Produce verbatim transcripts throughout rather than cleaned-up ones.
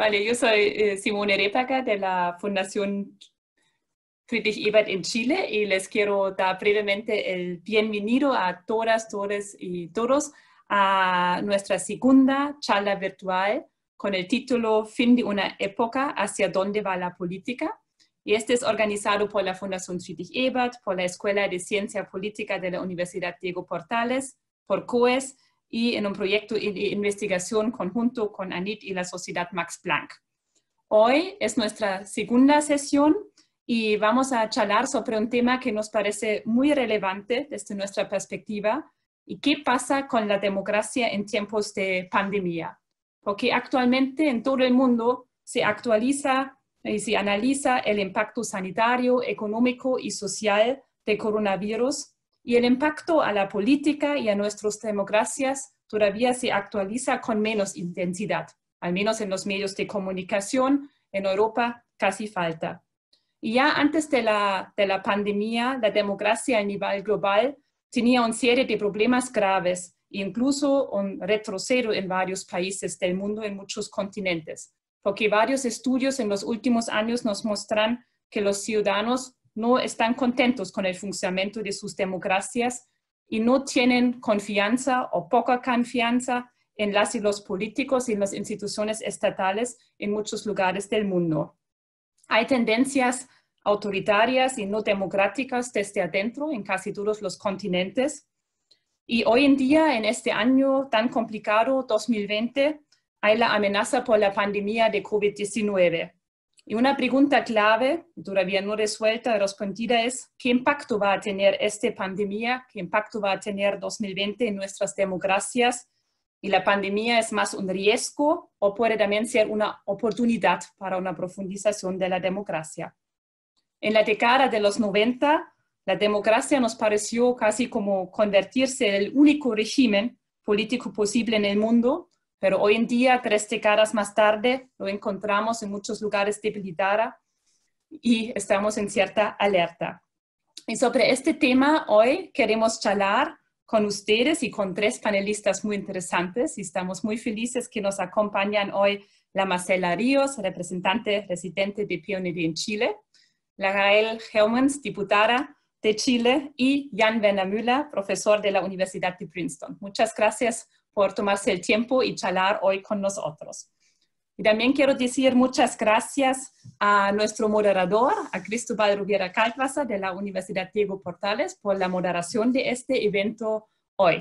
Vale, yo soy eh, Simone Repaca de la Fundación Friedrich Ebert en Chile y les quiero dar brevemente el bienvenido a todas, todos y todos a nuestra segunda charla virtual con el título Fin de una época, ¿hacia dónde va la política? Y este es organizado por la Fundación Friedrich Ebert, por la Escuela de Ciencia Política de la Universidad Diego Portales, por COES y en un proyecto de investigación conjunto con ANIT y la Sociedad Max Planck. Hoy es nuestra segunda sesión y vamos a charlar sobre un tema que nos parece muy relevante desde nuestra perspectiva y qué pasa con la democracia en tiempos de pandemia. Porque actualmente en todo el mundo se actualiza y se analiza el impacto sanitario, económico y social del coronavirus y el impacto a la política y a nuestras democracias todavía se actualiza con menos intensidad, al menos en los medios de comunicación. En Europa casi falta. Y ya antes de la, de la pandemia, la democracia a nivel global tenía una serie de problemas graves, incluso un retroceso en varios países del mundo, en muchos continentes, porque varios estudios en los últimos años nos muestran que los ciudadanos no están contentos con el funcionamiento de sus democracias y no tienen confianza o poca confianza en las y los políticos y en las instituciones estatales en muchos lugares del mundo. Hay tendencias autoritarias y no democráticas desde adentro en casi todos los continentes. Y hoy en día, en este año tan complicado, dos mil veinte, hay la amenaza por la pandemia de COVID diecinueve. Y una pregunta clave, todavía no resuelta y respondida, es ¿qué impacto va a tener esta pandemia? ¿Qué impacto va a tener dos mil veinte en nuestras democracias? ¿Y la pandemia es más un riesgo o puede también ser una oportunidad para una profundización de la democracia? En la década de los noventa, la democracia nos pareció casi como convertirse en el único régimen político posible en el mundo, pero hoy en día, tres décadas más tarde, lo encontramos en muchos lugares debilitada y estamos en cierta alerta. Y sobre este tema hoy queremos charlar con ustedes y con tres panelistas muy interesantes y estamos muy felices que nos acompañan hoy la Marcela Ríos, representante residente de P N U D en Chile, la Gael Heumans, diputada de Chile, y Jan Werner Müller, profesor de la Universidad de Princeton. Muchas gracias por tomarse el tiempo y charlar hoy con nosotros. Y también quiero decir muchas gracias a nuestro moderador, a Cristóbal Rubiera Kaltwasser de la Universidad Diego Portales, por la moderación de este evento hoy.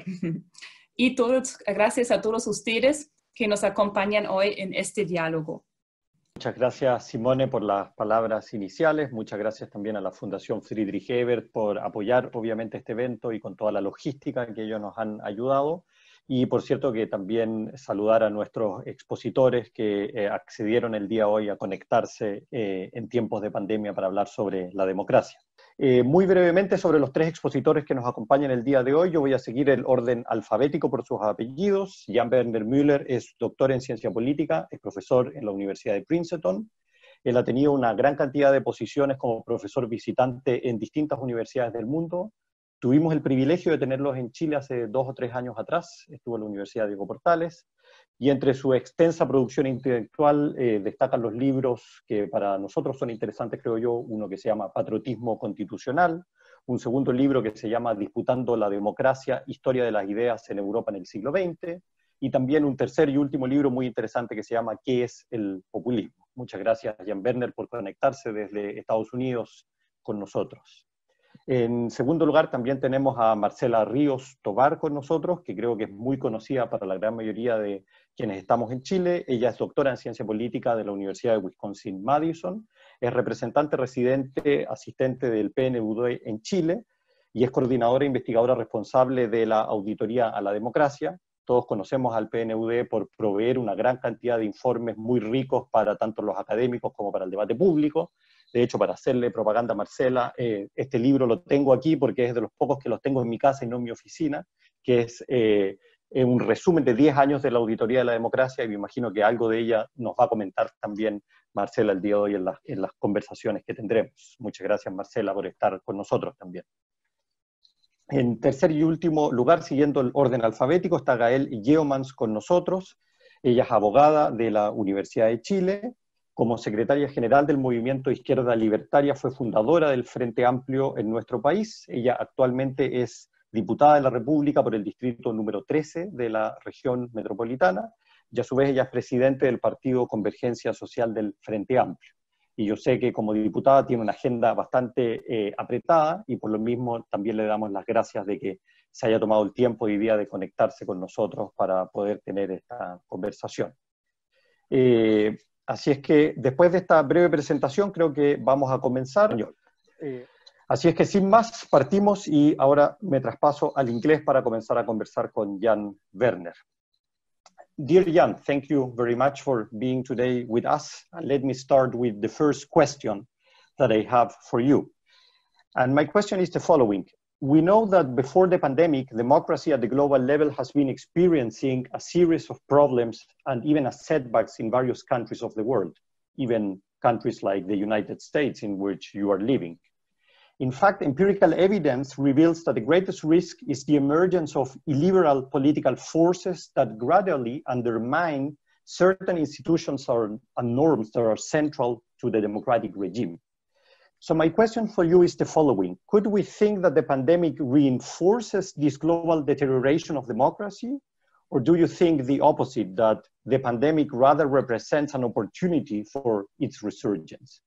Y todos, gracias a todos ustedes que nos acompañan hoy en este diálogo. Muchas gracias, Simone, por las palabras iniciales. Muchas gracias también a la Fundación Friedrich Ebert por apoyar, obviamente, este evento y con toda la logística que ellos nos han ayudado. Y, por cierto, que también saludar a nuestros expositores que eh, accedieron el día de hoy a conectarse eh, en tiempos de pandemia para hablar sobre la democracia. Eh, muy brevemente sobre los tres expositores que nos acompañan el día de hoy, yo voy a seguir el orden alfabético por sus apellidos. Jan Werner Müller es doctor en ciencia política, es profesor en la Universidad de Princeton. Él ha tenido una gran cantidad de posiciones como profesor visitante en distintas universidades del mundo. Tuvimos el privilegio de tenerlos en Chile hace dos o tres años atrás, estuvo en la Universidad Diego Portales, y entre su extensa producción intelectual eh, destacan los libros que para nosotros son interesantes, creo yo, uno que se llama Patriotismo Constitucional, un segundo libro que se llama Disputando la Democracia, Historia de las Ideas en Europa en el siglo veinte, y también un tercer y último libro muy interesante que se llama ¿Qué es el populismo? Muchas gracias, Jan Werner, por conectarse desde Estados Unidos con nosotros. En segundo lugar, también tenemos a Marcela Ríos Tobar con nosotros, que creo que es muy conocida para la gran mayoría de quienes estamos en Chile. Ella es doctora en Ciencia Política de la Universidad de Wisconsin-Madison, es representante residente asistente del P N U D en Chile y es coordinadora e investigadora responsable de la Auditoría a la Democracia. Todos conocemos al P N U D por proveer una gran cantidad de informes muy ricos para tanto los académicos como para el debate público. De hecho, para hacerle propaganda a Marcela, eh, este libro lo tengo aquí porque es de los pocos que los tengo en mi casa y no en mi oficina, que es eh, un resumen de diez años de la Auditoría de la Democracia, y me imagino que algo de ella nos va a comentar también Marcela el día de hoy en, la, en las conversaciones que tendremos. Muchas gracias, Marcela, por estar con nosotros también. En tercer y último lugar, siguiendo el orden alfabético, está Gael Yeomans con nosotros. Ella es abogada de la Universidad de Chile. Como secretaria general del Movimiento Izquierda Libertaria, fue fundadora del Frente Amplio en nuestro país. Ella actualmente es diputada de la República por el distrito número trece de la región metropolitana, y a su vez ella es presidente del Partido Convergencia Social del Frente Amplio. Y yo sé que como diputada tiene una agenda bastante eh, apretada, y por lo mismo también le damos las gracias de que se haya tomado el tiempo hoy día de conectarse con nosotros para poder tener esta conversación. Eh, Así es que después de esta breve presentación creo que vamos a comenzar. Eh, así es que sin más partimos y ahora me traspaso al inglés para comenzar a conversar con Jan Werner. Dear Jan, thank you very much for being today with us. And let me start with the first question that I have for you. And my question is the following. We know that before the pandemic, democracy at the global level has been experiencing a series of problems and even a setbacks in various countries of the world, even countries like the United States in which you are living. In fact, empirical evidence reveals that the greatest risk is the emergence of illiberal political forces that gradually undermine certain institutions or, and norms that are central to the democratic regime. So my question for you is the following. Could we think that the pandemic reinforces this global deterioration of democracy? Or do you think the opposite, that the pandemic rather represents an opportunity for its resurgence?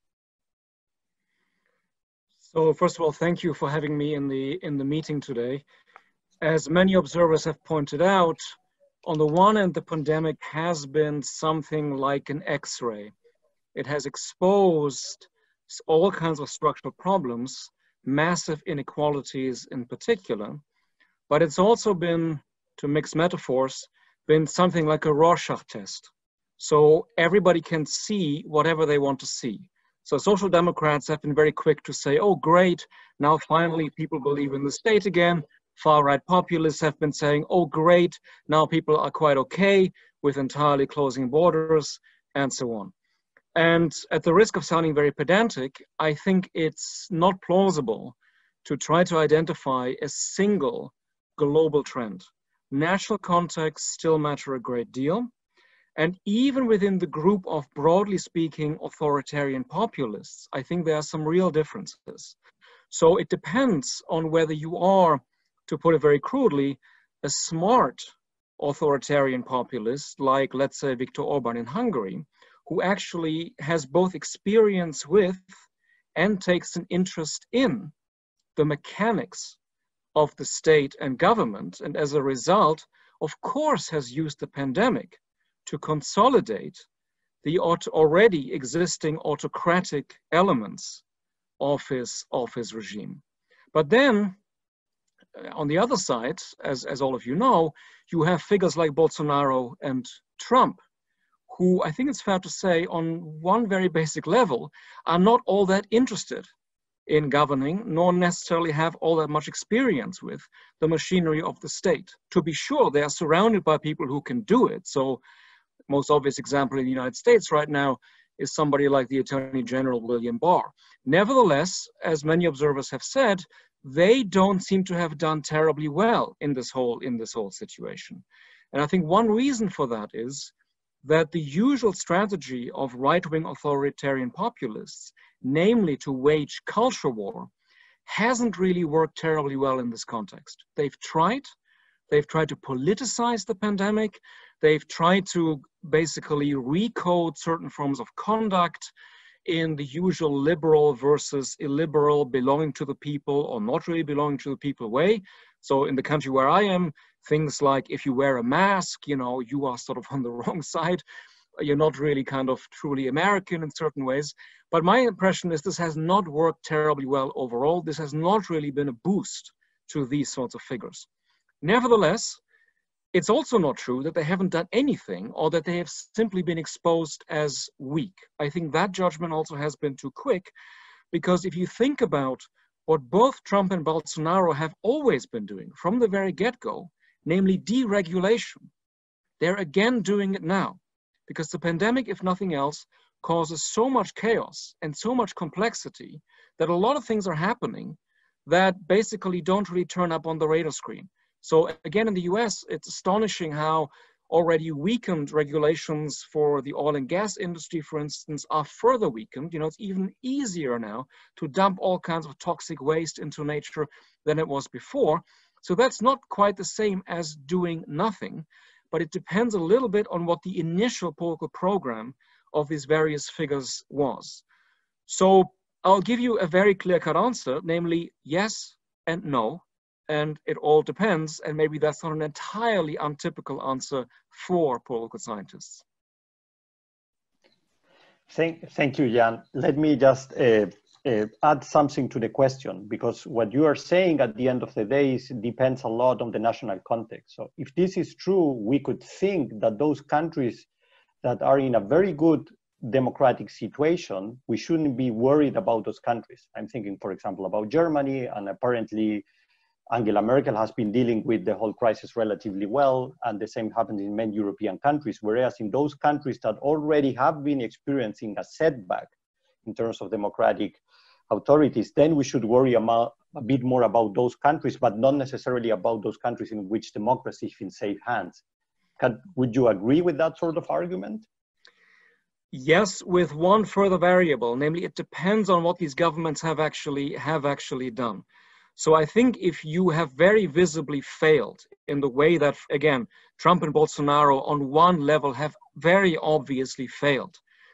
So first of all, thank you for having me in the, in the meeting today. As many observers have pointed out, on the one hand, the pandemic has been something like an X-ray. It has exposed all kinds of structural problems, massive inequalities in particular, but it's also been, to mix metaphors, been something like a Rorschach test. So everybody can see whatever they want to see. So social democrats have been very quick to say, oh great, now finally people believe in the state again. Far-right populists have been saying, oh great, now people are quite okay with entirely closing borders, and so on. And at the risk of sounding very pedantic, I think it's not plausible to try to identify a single global trend. National contexts still matter a great deal. And even within the group of, broadly speaking, authoritarian populists, I think there are some real differences. So it depends on whether you are, to put it very crudely, a smart authoritarian populist, like, let's say, Viktor Orban in Hungary, who actually has both experience with and takes an interest in the mechanics of the state and government, and as a result, of course, has used the pandemic to consolidate the already existing autocratic elements of his, of his regime. But then, on the other side, as, as all of you know, you have figures like Bolsonaro and Trump, who I think it's fair to say on one very basic level are not all that interested in governing, nor necessarily have all that much experience with the machinery of the state. To be sure, they are surrounded by people who can do it. So most obvious example in the United States right now is somebody like the Attorney General William Barr. Nevertheless, as many observers have said, they don't seem to have done terribly well in this whole, in this whole situation. And I think one reason for that is that the usual strategy of right-wing authoritarian populists, namely to wage culture war, hasn't really worked terribly well in this context. They've tried, they've tried to politicize the pandemic, they've tried to basically recode certain forms of conduct in the usual liberal versus illiberal, belonging to the people or not really belonging to the people way. So in the country where I am, things like if you wear a mask, you know, you are sort of on the wrong side. You're not really kind of truly American in certain ways. But my impression is this has not worked terribly well overall. This has not really been a boost to these sorts of figures. Nevertheless, it's also not true that they haven't done anything or that they have simply been exposed as weak. I think that judgment also has been too quick, because if you think about what both Trump and Bolsonaro have always been doing from the very get-go, namely deregulation, they're again doing it now. Because the pandemic, if nothing else, causes so much chaos and so much complexity that a lot of things are happening that basically don't really turn up on the radar screen. So again, in the U S, it's astonishing how already weakened regulations for the oil and gas industry, for instance, are further weakened. You know, it's even easier now to dump all kinds of toxic waste into nature than it was before. So that's not quite the same as doing nothing, but it depends a little bit on what the initial political program of these various figures was. So I'll give you a very clear-cut answer, namely yes and no, and it all depends, and maybe that's not an entirely untypical answer for political scientists. Thank, thank you, Jan. Let me just uh, uh, add something to the question, because what you are saying at the end of the day is, depends a lot on the national context. So if this is true, we could think that those countries that are in a very good democratic situation, we shouldn't be worried about those countries. I'm thinking, for example, about Germany, and apparently Angela Merkel has been dealing with the whole crisis relatively well, and the same happens in many European countries, whereas in those countries that already have been experiencing a setback in terms of democratic authorities, then we should worry about, a bit more about those countries, but not necessarily about those countries in which democracy is in safe hands. Can, would you agree with that sort of argument? Yes, with one further variable, namely it depends on what these governments have actually have actually done. So I think if you have very visibly failed in the way that, again, Trump and Bolsonaro on one level have very obviously failed,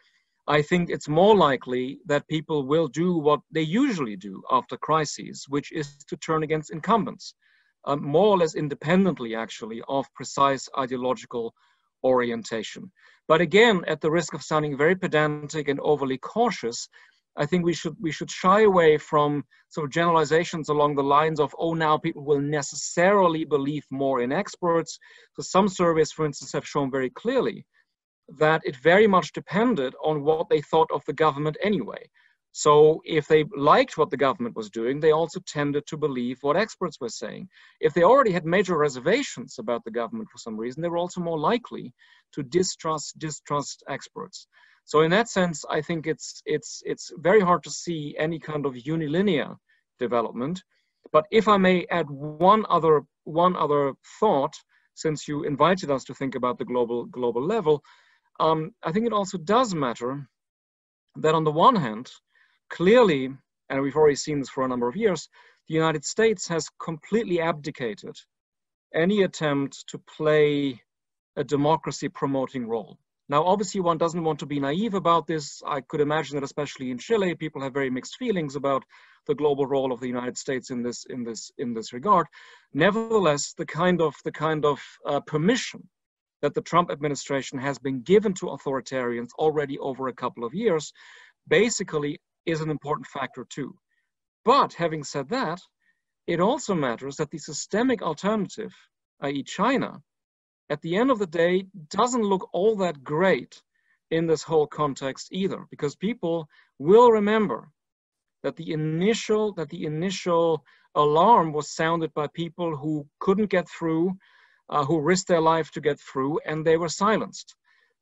I think it's more likely that people will do what they usually do after crises, which is to turn against incumbents, um, more or less independently actually of precise ideological orientation. But again, at the risk of sounding very pedantic and overly cautious, I think we should we should shy away from sort of generalizations along the lines of, oh, now people will necessarily believe more in experts. So some surveys, for instance, have shown very clearly that it very much depended on what they thought of the government anyway. So if they liked what the government was doing, they also tended to believe what experts were saying. If they already had major reservations about the government for some reason, they were also more likely to distrust distrust experts. So in that sense, I think it's it's it's very hard to see any kind of unilinear development. But if I may add one other one other thought, since you invited us to think about the global global level, um, I think it also does matter that on the one hand, clearly, and we've already seen this for a number of years, the United States has completely abdicated any attempt to play a democracy-promoting role. Now, obviously, one doesn't want to be naive about this. I could imagine that especially in Chile, people have very mixed feelings about the global role of the United States in this, in this, in this regard. Nevertheless, the kind of, the kind of uh, permission that the Trump administration has been given to authoritarians already over a couple of years basically is an important factor too. But having said that, it also matters that the systemic alternative, that is China, at the end of the day, doesn't look all that great in this whole context either, because people will remember that the initial, that the initial alarm was sounded by people who couldn't get through, uh, who risked their life to get through, and they were silenced.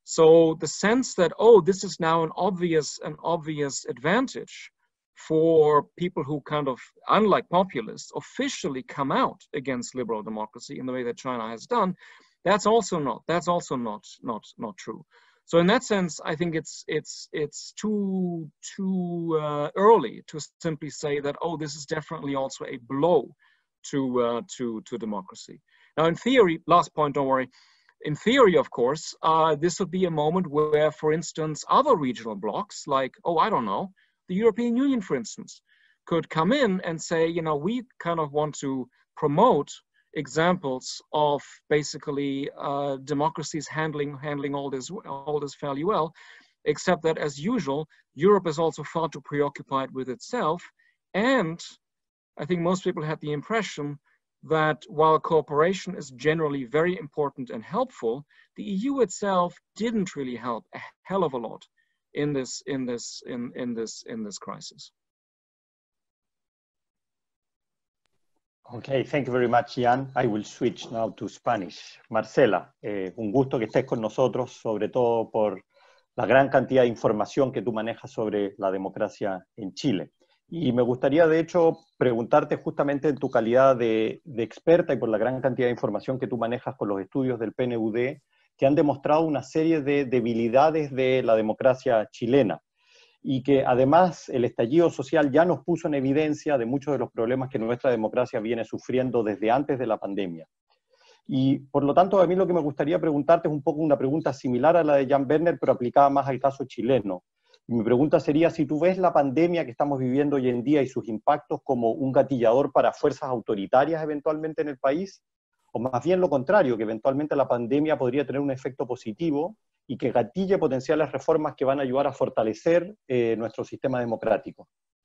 So the sense that, oh, this is now an obvious, an obvious advantage for people who kind of, unlike populists, officially come out against liberal democracy in the way that China has done, that's also not, that's also not, not, not true. So in that sense, I think it's, it's, it's too, too uh, early to simply say that, oh, this is definitely also a blow to, uh, to, to democracy. Now, in theory, last point, don't worry. In theory, of course, uh, this would be a moment where, for instance, other regional blocs, like, oh, I don't know, the European Union, for instance, could come in and say, you know, we kind of want to promote examples of basically uh, democracies handling handling all this all this fairly well, except that, as usual, Europe is also far too preoccupied with itself. And I think most people had the impression that while cooperation is generally very important and helpful, the E U itself didn't really help a hell of a lot in this in this in in this in this crisis. Okay, thank you very much, Jan. I will switch now to Spanish. Marcela, eh, un gusto que estés con nosotros, sobre todo por la gran cantidad de información que tú manejas sobre la democracia en Chile. Y me gustaría, de hecho, preguntarte justamente en tu calidad de, de experta y por la gran cantidad de información que tú manejas con los estudios del P N U D, que han demostrado una serie de debilidades de la democracia chilena, y que además el estallido social ya nos puso en evidencia de muchos de los problemas que nuestra democracia viene sufriendo desde antes de la pandemia. Y por lo tanto, a mí lo que me gustaría preguntarte es un poco una pregunta similar a la de Jan Werner, pero aplicada más al caso chileno. Y mi pregunta sería si tú ves la pandemia que estamos viviendo hoy en día y sus impactos como un gatillador para fuerzas autoritarias eventualmente en el país, o más bien lo contrario, que eventualmente la pandemia podría tener un efecto positivo y que gatille potenciales reformas que van a ayudar a fortalecer eh, nuestro sistema democrático.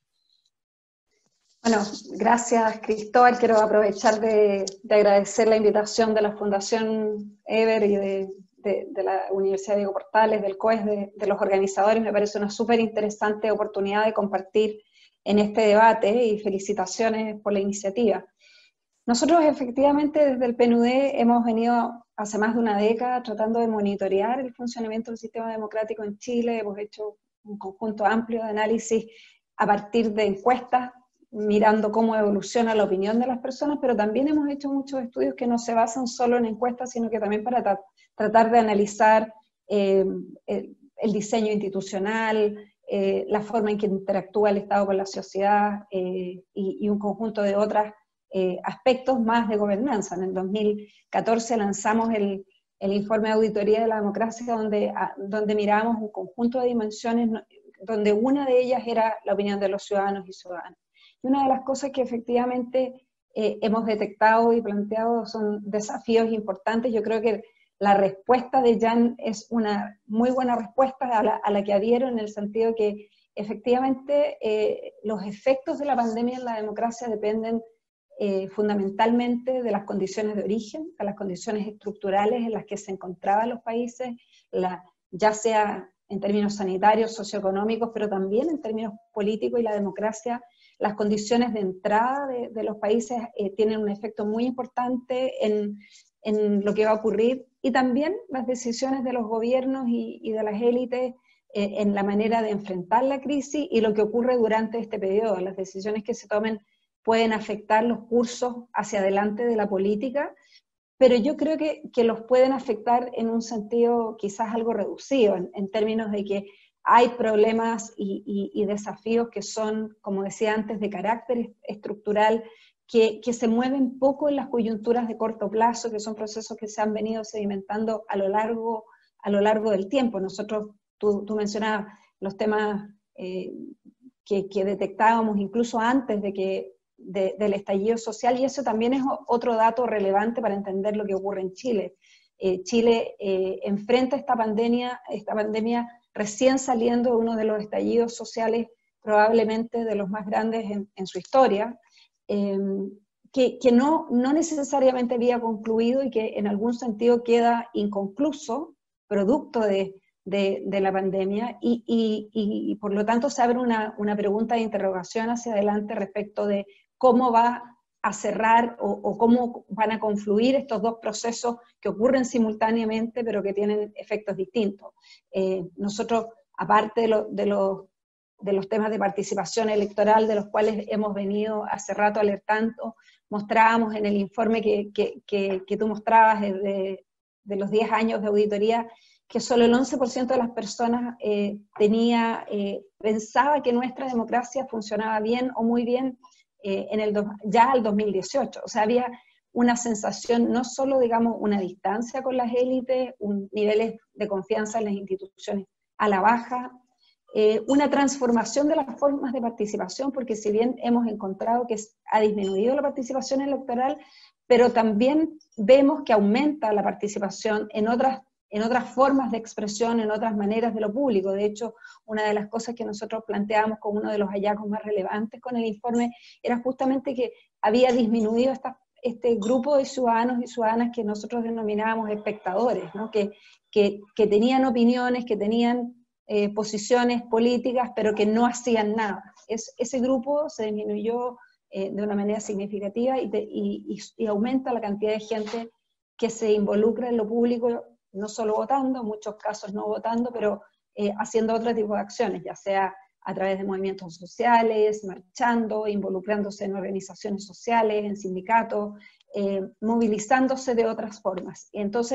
Bueno, gracias Cristóbal. Quiero aprovechar de, de agradecer la invitación de la Fundación Eber y de, de, de la Universidad Diego Portales, del C O E S, de, de los organizadores. Me parece una súper interesante oportunidad de compartir en este debate y felicitaciones por la iniciativa. Nosotros efectivamente desde el P N U D hemos venido hace más de una década tratando de monitorear el funcionamiento del sistema democrático en Chile. Hemos hecho un conjunto amplio de análisis a partir de encuestas, mirando cómo evoluciona la opinión de las personas, pero también hemos hecho muchos estudios que no se basan solo en encuestas, sino que también para tra tratar de analizar eh, el, el diseño institucional, eh, la forma en que interactúa el Estado con la sociedad eh, y, y un conjunto de otras Eh, aspectos más de gobernanza. En el dos mil catorce lanzamos el, el informe de auditoría de la democracia donde, a, donde mirábamos un conjunto de dimensiones, donde una de ellas era la opinión de los ciudadanos y ciudadanas. Y una de las cosas que efectivamente eh, hemos detectado y planteado son desafíos importantes. Yo creo que la respuesta de Jan es una muy buena respuesta a la, a la que adhiero, en el sentido que efectivamente eh, los efectos de la pandemia en la democracia dependen Eh, fundamentalmente de las condiciones de origen, de las condiciones estructurales en las que se encontraban los países, la, ya sea en términos sanitarios, socioeconómicos, pero también en términos políticos, y la democracia, las condiciones de entrada de, de los países eh, tienen un efecto muy importante en, en lo que va a ocurrir, y también las decisiones de los gobiernos y, y de las élites eh, en la manera de enfrentar la crisis y lo que ocurre durante este periodo. Las decisiones que se tomen pueden afectar los cursos hacia adelante de la política, pero yo creo que, que los pueden afectar en un sentido quizás algo reducido, en, en términos de que hay problemas y, y, y desafíos que son, como decía antes, de carácter estructural, que, que se mueven poco en las coyunturas de corto plazo, que son procesos que se han venido sedimentando a lo largo, a lo largo del tiempo. Nosotros, tú, tú mencionabas los temas eh, que, que detectábamos incluso antes de que De, del estallido social, y eso también es otro dato relevante para entender lo que ocurre en Chile. Eh, Chile eh, enfrenta esta pandemia, esta pandemia recién saliendo de uno de los estallidos sociales probablemente de los más grandes en, en su historia, eh, que, que no, no necesariamente había concluido y que en algún sentido queda inconcluso, producto de, de, de la pandemia, y, y, y, y por lo tanto se abre una, una pregunta de interrogación hacia adelante respecto de cómo va a cerrar o, o cómo van a confluir estos dos procesos que ocurren simultáneamente pero que tienen efectos distintos. Eh, nosotros, aparte de, lo, de, lo, de los temas de participación electoral, de los cuales hemos venido hace rato alertando, mostrábamos en el informe que, que, que, que tú mostrabas de, de los diez años de auditoría, que solo el once por ciento de las personas eh, tenía, eh, pensaba que nuestra democracia funcionaba bien o muy bien eh, en el do, ya al dos mil dieciocho. O sea, había una sensación, no solo, digamos, una distancia con las élites, un, niveles de confianza en las instituciones a la baja, eh, una transformación de las formas de participación, porque si bien hemos encontrado que ha disminuido la participación electoral, pero también vemos que aumenta la participación en otras en otras formas de expresión, en otras maneras de lo público. De hecho, una de las cosas que nosotros planteábamos como uno de los hallazgos más relevantes con el informe era justamente que había disminuido esta, este grupo de ciudadanos y ciudadanas que nosotros denominábamos espectadores, ¿no? que, que, que tenían opiniones, que tenían eh, posiciones políticas, pero que no hacían nada. Es, ese grupo se disminuyó eh, de una manera significativa y, te, y, y, y aumenta la cantidad de gente que se involucra en lo público, no solo votando, en muchos casos no votando, pero eh, haciendo otro tipo de acciones, ya sea a través de movimientos sociales, marchando, involucrándose en organizaciones sociales, en sindicatos, eh, movilizándose de otras formas. Y entonces,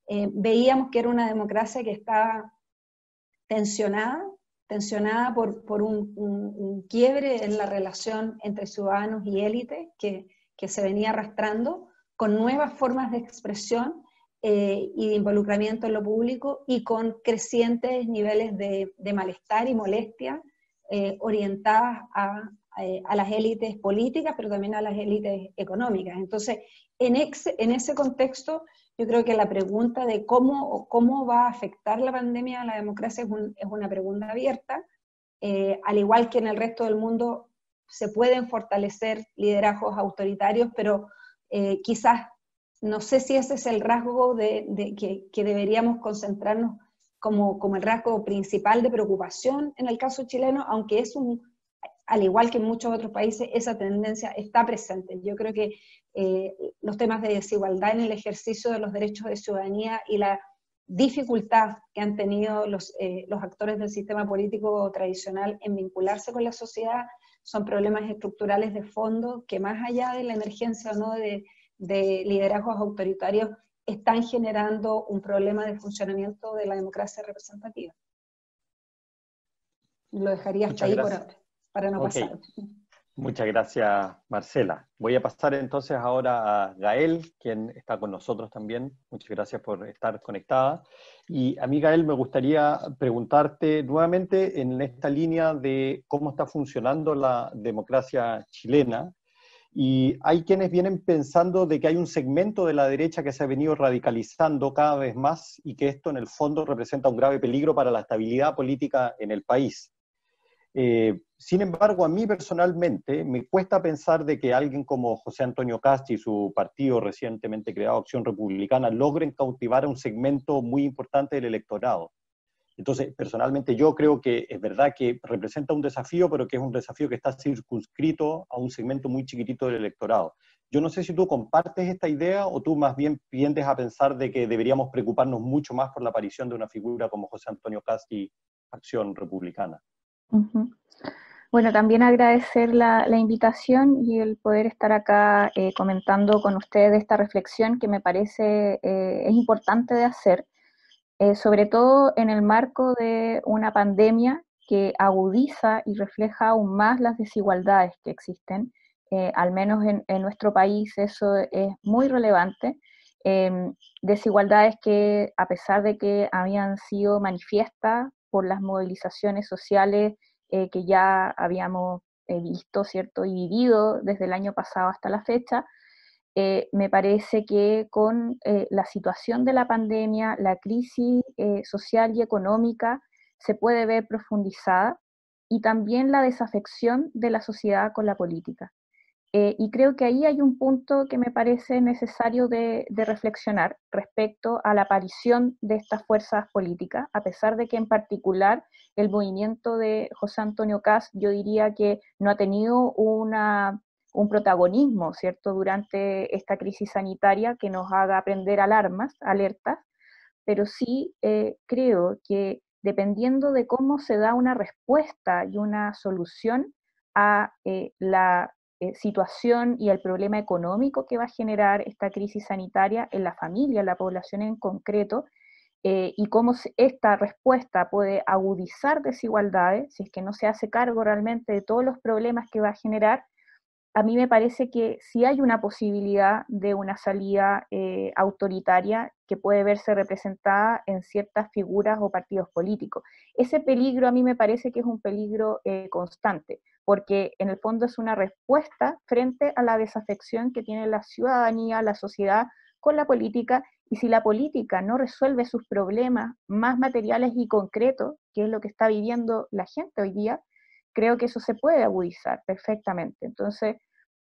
eh, veíamos que era una democracia que estaba tensionada, tensionada por, por un, un, un quiebre en la relación entre ciudadanos y élite que, que se venía arrastrando, con nuevas formas de expresión eh, y de involucramiento en lo público, y con crecientes niveles de, de malestar y molestia eh, orientadas a, a, a las élites políticas, pero también a las élites económicas. Entonces, en, ex, en ese contexto, yo creo que la pregunta de cómo, cómo va a afectar la pandemia a la democracia es, un, es una pregunta abierta. Eh, al igual que en el resto del mundo, se pueden fortalecer liderazgos autoritarios, pero eh, quizás, no sé si ese es el rasgo de, de que, que deberíamos concentrarnos como, como el rasgo principal de preocupación en el caso chileno, aunque es un, al igual que en muchos otros países, esa tendencia está presente. Yo creo que eh, los temas de desigualdad en el ejercicio de los derechos de ciudadanía y la dificultad que han tenido los, eh, los actores del sistema político tradicional en vincularse con la sociedad son problemas estructurales de fondo que, más allá de la emergencia o no de, de liderazgos autoritarios, están generando un problema de funcionamiento de la democracia representativa. Lo dejaría hasta ahí por ahora, para no okay. pasar. Muchas gracias, Marcela. Voy a pasar entonces ahora a Gael, quien está con nosotros también. Muchas gracias por estar conectada. Y a mí, Gael, me gustaría preguntarte nuevamente en esta línea de cómo está funcionando la democracia chilena. Y hay quienes vienen pensando de que hay un segmento de la derecha que se ha venido radicalizando cada vez más y que esto en el fondo representa un grave peligro para la estabilidad política en el país. Eh, sin embargo, a mí personalmente me cuesta pensar de que alguien como José Antonio Kast y su partido recientemente creado Acción Republicana logren cautivar a un segmento muy importante del electorado. Entonces, personalmente yo creo que es verdad que representa un desafío, pero que es un desafío que está circunscrito a un segmento muy chiquitito del electorado. Yo no sé si tú compartes esta idea o tú más bien tiendes a pensar de que deberíamos preocuparnos mucho más por la aparición de una figura como José Antonio Kast y Acción Republicana. Uh-huh. Bueno, también agradecer la, la invitación y el poder estar acá eh, comentando con ustedes esta reflexión que me parece eh, es importante de hacer, eh, sobre todo en el marco de una pandemia que agudiza y refleja aún más las desigualdades que existen. Eh, al menos en, en nuestro país eso es muy relevante. Eh, desigualdades que, a pesar de que habían sido manifiestas por las movilizaciones sociales eh, que ya habíamos eh, visto, ¿cierto?, y vivido desde el año pasado hasta la fecha, eh, me parece que con eh, la situación de la pandemia, la crisis eh, social y económica se puede ver profundizada, y también la desafección de la sociedad con la política. Eh, y creo que ahí hay un punto que me parece necesario de, de reflexionar respecto a la aparición de estas fuerzas políticas, a pesar de que en particular el movimiento de José Antonio Kast, yo diría que no ha tenido una, un protagonismo, ¿cierto?, durante esta crisis sanitaria que nos haga prender alarmas, alertas, pero sí eh, creo que dependiendo de cómo se da una respuesta y una solución a eh, la Eh, situación y el problema económico que va a generar esta crisis sanitaria en la familia, en la población en concreto, eh, y cómo esta respuesta puede agudizar desigualdades, si es que no se hace cargo realmente de todos los problemas que va a generar. A mí me parece que sí hay una posibilidad de una salida eh, autoritaria que puede verse representada en ciertas figuras o partidos políticos. Ese peligro a mí me parece que es un peligro eh, constante, porque en el fondo es una respuesta frente a la desafección que tiene la ciudadanía, la sociedad con la política, y si la política no resuelve sus problemas más materiales y concretos, que es lo que está viviendo la gente hoy día, creo que eso se puede agudizar perfectamente. Entonces,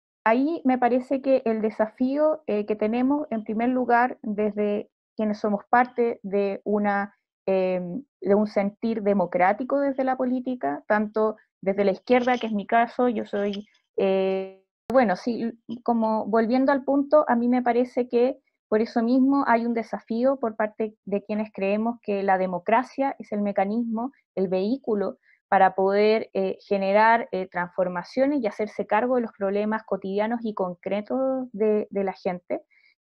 ahí me parece que el desafío eh, que tenemos, en primer lugar, desde quienes somos parte de, una, eh, de un sentir democrático desde la política, tanto desde la izquierda, que es mi caso, yo soy, eh, bueno, sí, como volviendo al punto, a mí me parece que por eso mismo hay un desafío por parte de quienes creemos que la democracia es el mecanismo, el vehículo para poder eh, generar eh, transformaciones y hacerse cargo de los problemas cotidianos y concretos de, de la gente.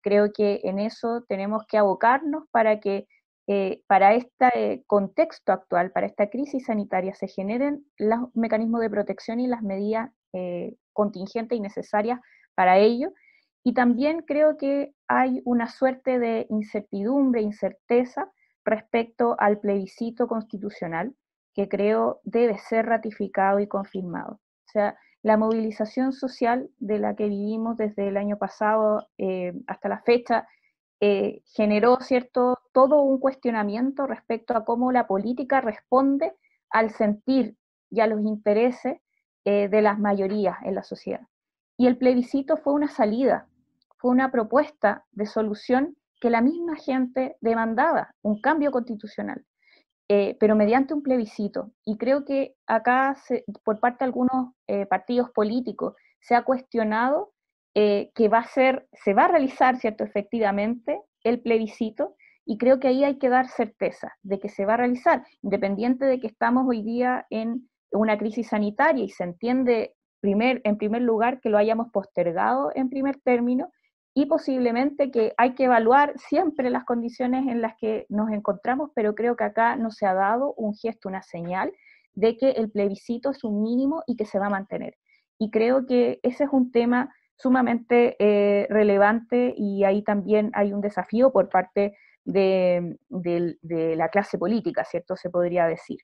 Creo que en eso tenemos que abocarnos para que eh, para este eh, contexto actual, para esta crisis sanitaria, se generen los mecanismos de protección y las medidas eh, contingentes y necesarias para ello. Y también creo que hay una suerte de incertidumbre, incerteza respecto al plebiscito constitucional, que creo debe ser ratificado y confirmado. O sea, la movilización social de la que vivimos desde el año pasado eh, hasta la fecha eh, generó, ¿cierto?, todo un cuestionamiento respecto a cómo la política responde al sentir y a los intereses eh, de las mayorías en la sociedad. Y el plebiscito fue una salida, fue una propuesta de solución que la misma gente demandaba, un cambio constitucional. Eh, pero mediante un plebiscito. Y creo que acá, se, por parte de algunos eh, partidos políticos, se ha cuestionado eh, que va a ser, se va a realizar, ¿cierto?, efectivamente, el plebiscito, y creo que ahí hay que dar certeza de que se va a realizar, independiente de que estamos hoy día en una crisis sanitaria, y se entiende primer, en primer lugar que lo hayamos postergado en primer término, y posiblemente que hay que evaluar siempre las condiciones en las que nos encontramos, pero creo que acá no se ha dado un gesto, una señal de que el plebiscito es un mínimo y que se va a mantener. Y creo que ese es un tema sumamente eh, relevante, y ahí también hay un desafío por parte de, de, de la clase política, ¿cierto?, se podría decir.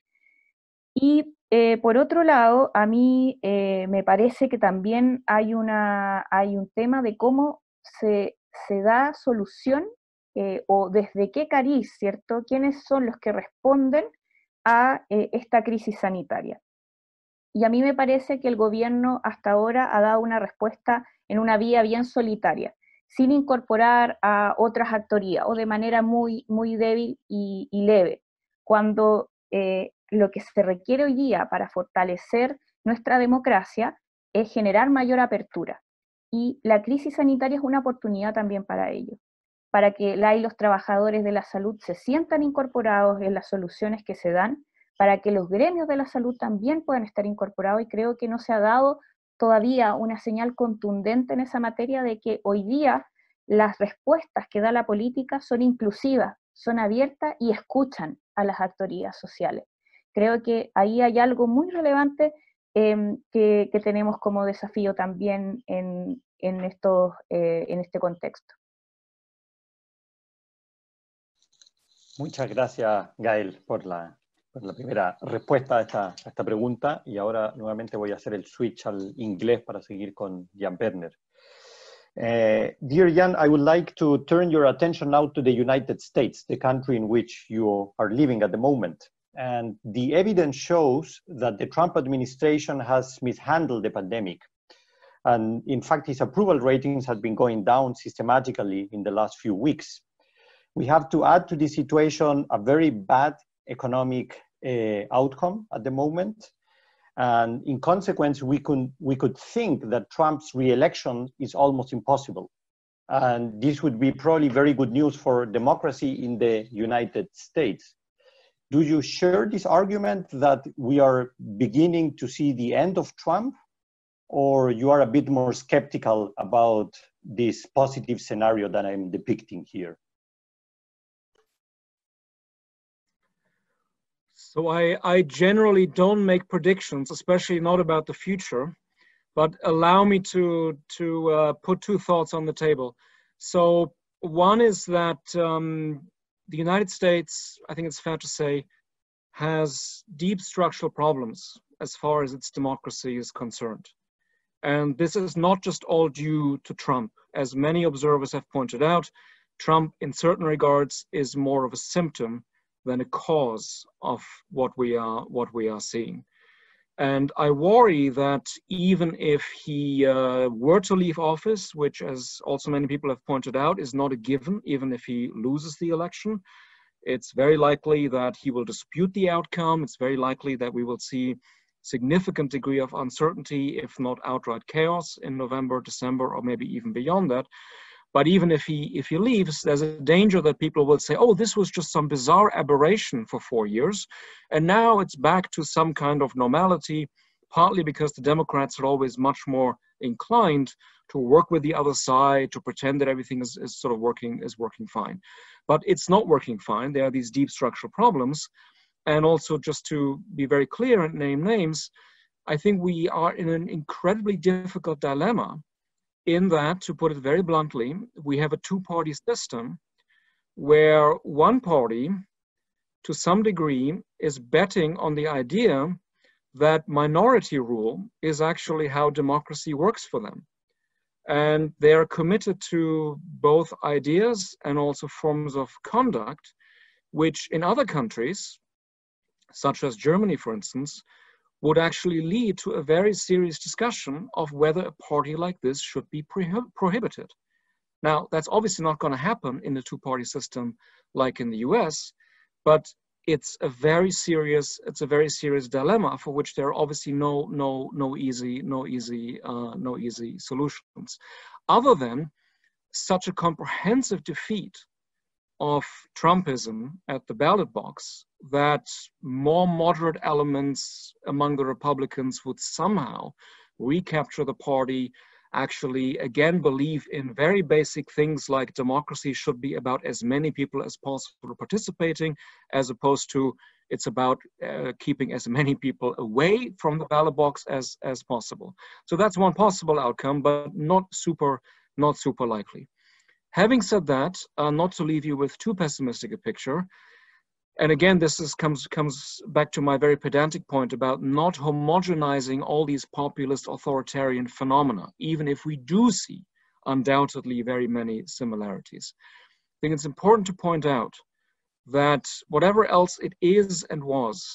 Y eh, por otro lado, a mí eh, me parece que también hay, una, hay un tema de cómo Se, se da solución eh, o desde qué cariz, ¿cierto? ¿Quiénes son los que responden a eh, esta crisis sanitaria? Y a mí me parece que el gobierno hasta ahora ha dado una respuesta en una vía bien solitaria, sin incorporar a otras actorías o de manera muy, muy débil y, y leve, cuando eh, lo que se requiere hoy día para fortalecer nuestra democracia es generar mayor apertura. Y la crisis sanitaria es una oportunidad también para ello, para que la y los trabajadores de la salud se sientan incorporados en las soluciones que se dan, para que los gremios de la salud también puedan estar incorporados, y creo que no se ha dado todavía una señal contundente en esa materia de que hoy día las respuestas que da la política son inclusivas, son abiertas y escuchan a las autoridades sociales. Creo que ahí hay algo muy relevante Eh, que, que tenemos como desafío también en, en, estos, eh, en este contexto. Muchas gracias, Gael, por la, por la primera respuesta a esta, a esta pregunta, y ahora nuevamente voy a hacer el switch al inglés para seguir con Jan Werner. Uh, dear Jan, I would like to turn your attention now to the United States, the country in which you are living at the moment. And the evidence shows that the Trump administration has mishandled the pandemic. And in fact, his approval ratings have been going down systematically in the last few weeks. We have to add to this situation a very bad economic uh, outcome at the moment. And in consequence, we could, we could think that Trump's re-election is almost impossible. And this would be probably very good news for democracy in the United States. Do you share this argument that we are beginning to see the end of Trump, or you are a bit more skeptical about this positive scenario that I'm depicting here? So I, I generally don't make predictions, especially not about the future, but allow me to, to uh, put two thoughts on the table. So one is that um, the United States, I think it's fair to say, has deep structural problems as far as its democracy is concerned. And this is not just all due to Trump. As many observers have pointed out, Trump in certain regards is more of a symptom than a cause of what we are, what we are seeing. And I worry that even if he uh, were to leave office, which as also many people have pointed out, is not a given, even if he loses the election, it's very likely that he will dispute the outcome. It's very likely that we will see significant degree of uncertainty, if not outright chaos in November, December, or maybe even beyond that. But even if he, if he leaves, there's a danger that people will say, oh, this was just some bizarre aberration for four years. And now it's back to some kind of normality, partly because the Democrats are always much more inclined to work with the other side, to pretend that everything is, is sort of working, is working fine. But it's not working fine. There are these deep structural problems. And also, just to be very clear and name names, I think we are in an incredibly difficult dilemma in that, to put it very bluntly, we have a two-party system where one party, to some degree, is betting on the idea that minority rule is actually how democracy works for them. And they are committed to both ideas and also forms of conduct, which in other countries, such as Germany, for instance, would actually lead to a very serious discussion of whether a party like this should be prohib prohibited. Now, that's obviously not going to happen in the two-party system like in the U S, but it's a very serious, it's a very serious dilemma for which there are obviously no, no, no easy, no easy, uh, no easy solutions, other than such a comprehensive defeat of Trumpism at the ballot box that more moderate elements among the Republicans would somehow recapture the party, actually again believe in very basic things like democracy should be about as many people as possible participating, as opposed to it's about uh, keeping as many people away from the ballot box as, as possible. So that's one possible outcome, but not super, not super likely. Having said that, uh, not to leave you with too pessimistic a picture, and again, this is, comes, comes back to my very pedantic point about not homogenizing all these populist authoritarian phenomena, even if we do see undoubtedly very many similarities. I think it's important to point out that whatever else it is and was,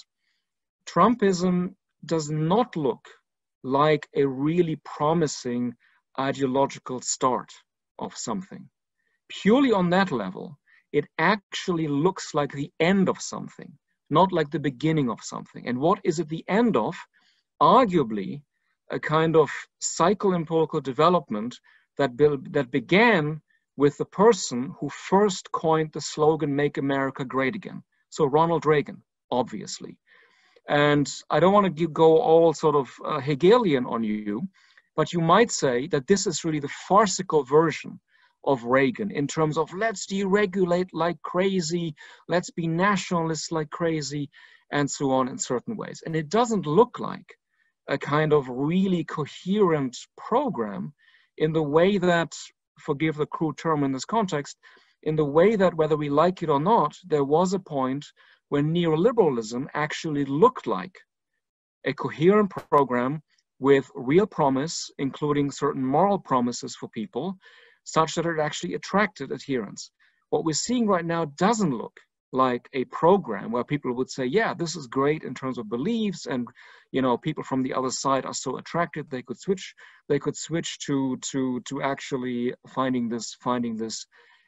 Trumpism does not look like a really promising ideological start of something. Purely on that level, it actually looks like the end of something, not like the beginning of something. And what is it the end of? Arguably, a kind of cycle in political development that, build, that began with the person who first coined the slogan, "Make America Great Again." So Ronald Reagan, obviously. And I don't want to go all sort of uh, Hegelian on you, but you might say that this is really the farcical version of Reagan in terms of let's deregulate like crazy, let's be nationalists like crazy, and so on in certain ways. And it doesn't look like a kind of really coherent program in the way that, forgive the crude term in this context, in the way that whether we like it or not, there was a point when neoliberalism actually looked like a coherent program with real promise, including certain moral promises for people, such that it actually attracted adherents. What we're seeing right now doesn't look like a program where people would say, yeah, this is great in terms of beliefs, and you know, people from the other side are so attracted they could switch, they could switch to to to actually finding this finding this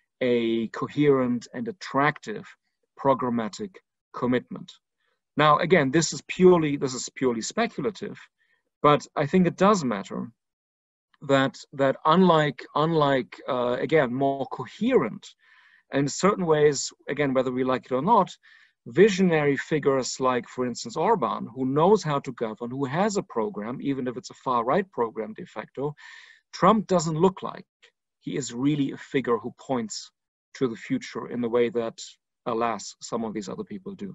a coherent and attractive programmatic commitment. Now, again, this is purely this is purely speculative, but I think it does matter that that unlike unlike uh, again more coherent, and in certain ways, again, whether we like it or not, visionary figures like, for instance, Orban, who knows how to govern, who has a program, even if it's a far-right program de facto, Trump doesn't look like he is really a figure who points to the future in the way that, alas, some of these other people do.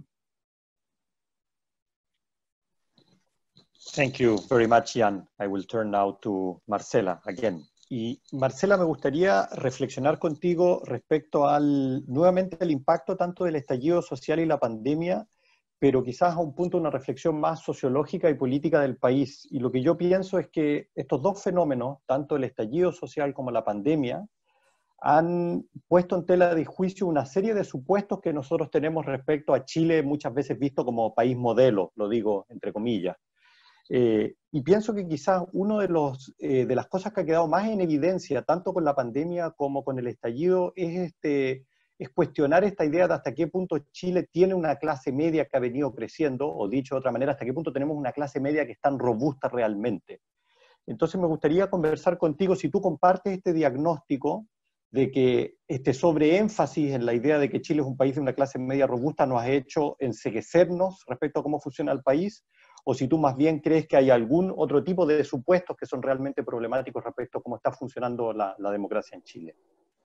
Thank you very much, Jan. I will turn now to Marcela again. Y Marcela, me gustaría reflexionar contigo respecto al, nuevamente, al impacto tanto del estallido social y la pandemia, pero quizás a un punto una reflexión más sociológica y política del país. Y lo que yo pienso es que estos dos fenómenos, tanto el estallido social como la pandemia, han puesto en tela de juicio una serie de supuestos que nosotros tenemos respecto a Chile, muchas veces visto como país modelo, lo digo entre comillas. Eh, y pienso que quizás una de, los, eh, de las cosas que ha quedado más en evidencia, tanto con la pandemia como con el estallido, es, este, es cuestionar esta idea de hasta qué punto Chile tiene una clase media que ha venido creciendo, o dicho de otra manera, hasta qué punto tenemos una clase media que es tan robusta realmente. Entonces me gustaría conversar contigo si tú compartes este diagnóstico de que este sobreénfasis en la idea de que Chile es un país de una clase media robusta nos ha hecho enceguecernos respecto a cómo funciona el país, o si tú más bien crees que hay algún otro tipo de supuestos que son realmente problemáticos respecto a cómo está funcionando la, la democracia en Chile.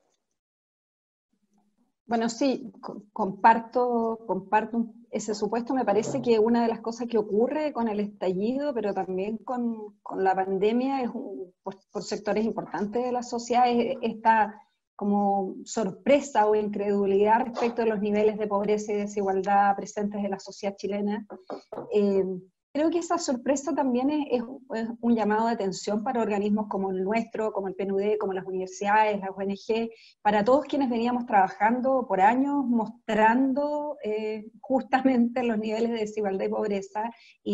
Bueno, sí, comparto, comparto ese supuesto. Me parece que una de las cosas que ocurre con el estallido, pero también con, con la pandemia, es un, por, por sectores importantes de la sociedad, es esta como sorpresa o incredulidad respecto de los niveles de pobreza y desigualdad presentes en la sociedad chilena. Eh, Creo que esa sorpresa también es, es, es un llamado de atención para organismos como el nuestro, como el P N U D, como las universidades, las O N G, para todos quienes veníamos trabajando por años mostrando eh, justamente los niveles de desigualdad y pobreza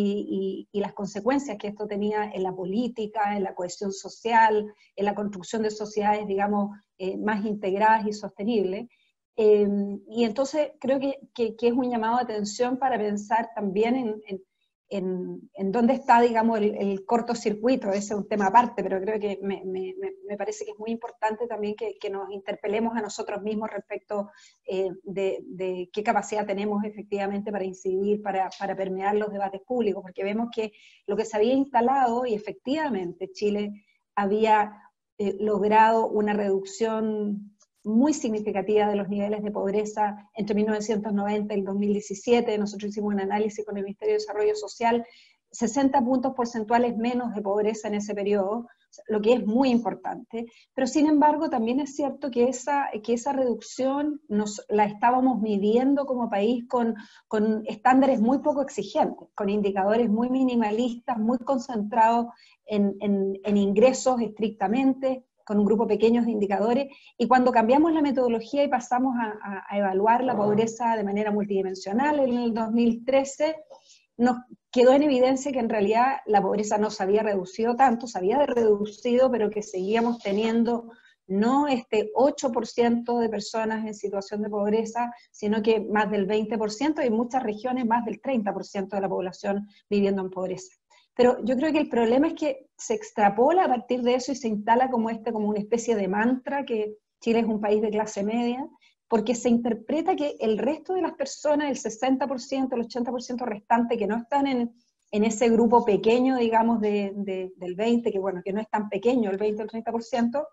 y, y, y las consecuencias que esto tenía en la política, en la cohesión social, en la construcción de sociedades, digamos, eh, más integradas y sostenibles. Eh, y entonces creo que, que, que es un llamado de atención para pensar también en, en En, en dónde está, digamos, el, el cortocircuito. Ese es un tema aparte, pero creo que me, me, me parece que es muy importante también que, que nos interpelemos a nosotros mismos respecto eh, de, de qué capacidad tenemos efectivamente para incidir, para, para permear los debates públicos, porque vemos que lo que se había instalado, y efectivamente Chile había eh, logrado una reducción muy significativa de los niveles de pobreza entre mil novecientos noventa y el dos mil diecisiete. Nosotros hicimos un análisis con el Ministerio de Desarrollo Social, sesenta puntos porcentuales menos de pobreza en ese periodo, lo que es muy importante, pero sin embargo también es cierto que esa, que esa reducción nos la estábamos midiendo como país con, con estándares muy poco exigentes, con indicadores muy minimalistas, muy concentrados en, en, en ingresos estrictamente, con un grupo pequeño de indicadores, y cuando cambiamos la metodología y pasamos a, a, a evaluar la pobreza de manera multidimensional en el dos mil trece, nos quedó en evidencia que en realidad la pobreza no se había reducido tanto, se había reducido, pero que seguíamos teniendo no este ocho por ciento de personas en situación de pobreza, sino que más del veinte por ciento, y en muchas regiones más del treinta por ciento de la población viviendo en pobreza. Pero yo creo que el problema es que se extrapola a partir de eso y se instala como, este, como una especie de mantra que Chile es un país de clase media, porque se interpreta que el resto de las personas, el sesenta por ciento, el ochenta por ciento restante, que no están en, en ese grupo pequeño, digamos, de, de, del veinte, que bueno, que no es tan pequeño, el veinte o el treinta por ciento,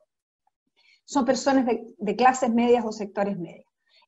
son personas de, de clases medias o sectores medios.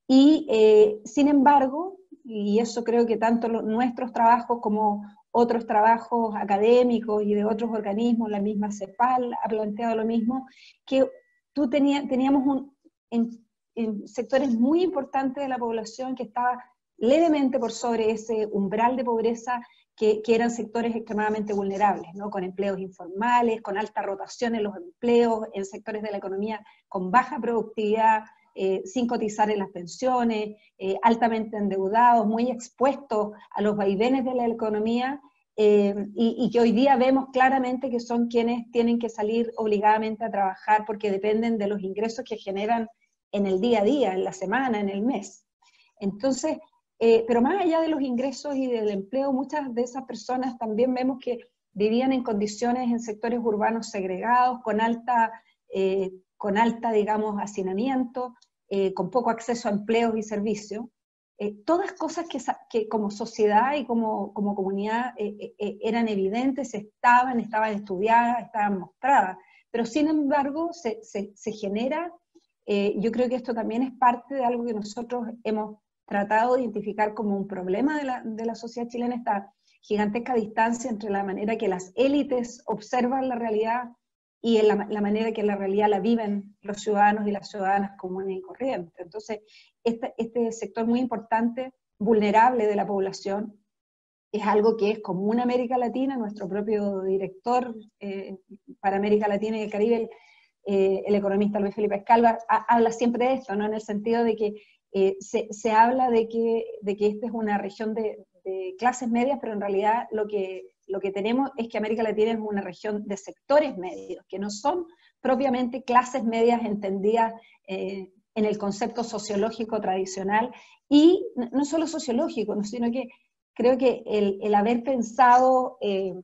Y eh, sin embargo, y eso creo que tanto los, nuestros trabajos como otros trabajos académicos y de otros organismos, la misma CEPAL ha planteado lo mismo, que tú tenía, teníamos un, en, en sectores muy importantes de la población que estaba levemente por sobre ese umbral de pobreza, que, que eran sectores extremadamente vulnerables, ¿no? Con empleos informales, con alta rotación en los empleos, en sectores de la economía con baja productividad, Eh, sin cotizar en las pensiones, eh, altamente endeudados, muy expuestos a los vaivenes de la economía, eh, y, y que hoy día vemos claramente que son quienes tienen que salir obligadamente a trabajar porque dependen de los ingresos que generan en el día a día, en la semana, en el mes. Entonces, eh, pero más allá de los ingresos y del empleo, muchas de esas personas también vemos que vivían en condiciones en sectores urbanos segregados, con alta... Eh, con alta, digamos, hacinamiento, eh, con poco acceso a empleos y servicios, eh, todas cosas que, que como sociedad y como, como comunidad eh, eh, eran evidentes, estaban, estaban estudiadas, estaban mostradas, pero sin embargo se, se, se genera, eh, yo creo que esto también es parte de algo que nosotros hemos tratado de identificar como un problema de la, de la sociedad chilena, esta gigantesca distancia entre la manera que las élites observan la realidad y en la, la manera que la realidad la viven los ciudadanos y las ciudadanas comunes y corrientes. Entonces, este, este sector muy importante, vulnerable de la población, es algo que es común a América Latina. Nuestro propio director eh, para América Latina y el Caribe, el, eh, el economista Luis Felipe Escalva, ha, habla siempre de esto, ¿no? En el sentido de que eh, se, se habla de que, de que esta es una región de, de clases medias, pero en realidad lo que lo que tenemos es que América Latina es una región de sectores medios, que no son propiamente clases medias entendidas eh, en el concepto sociológico tradicional, y no solo sociológico, ¿no? Sino que creo que el, el haber pensado eh,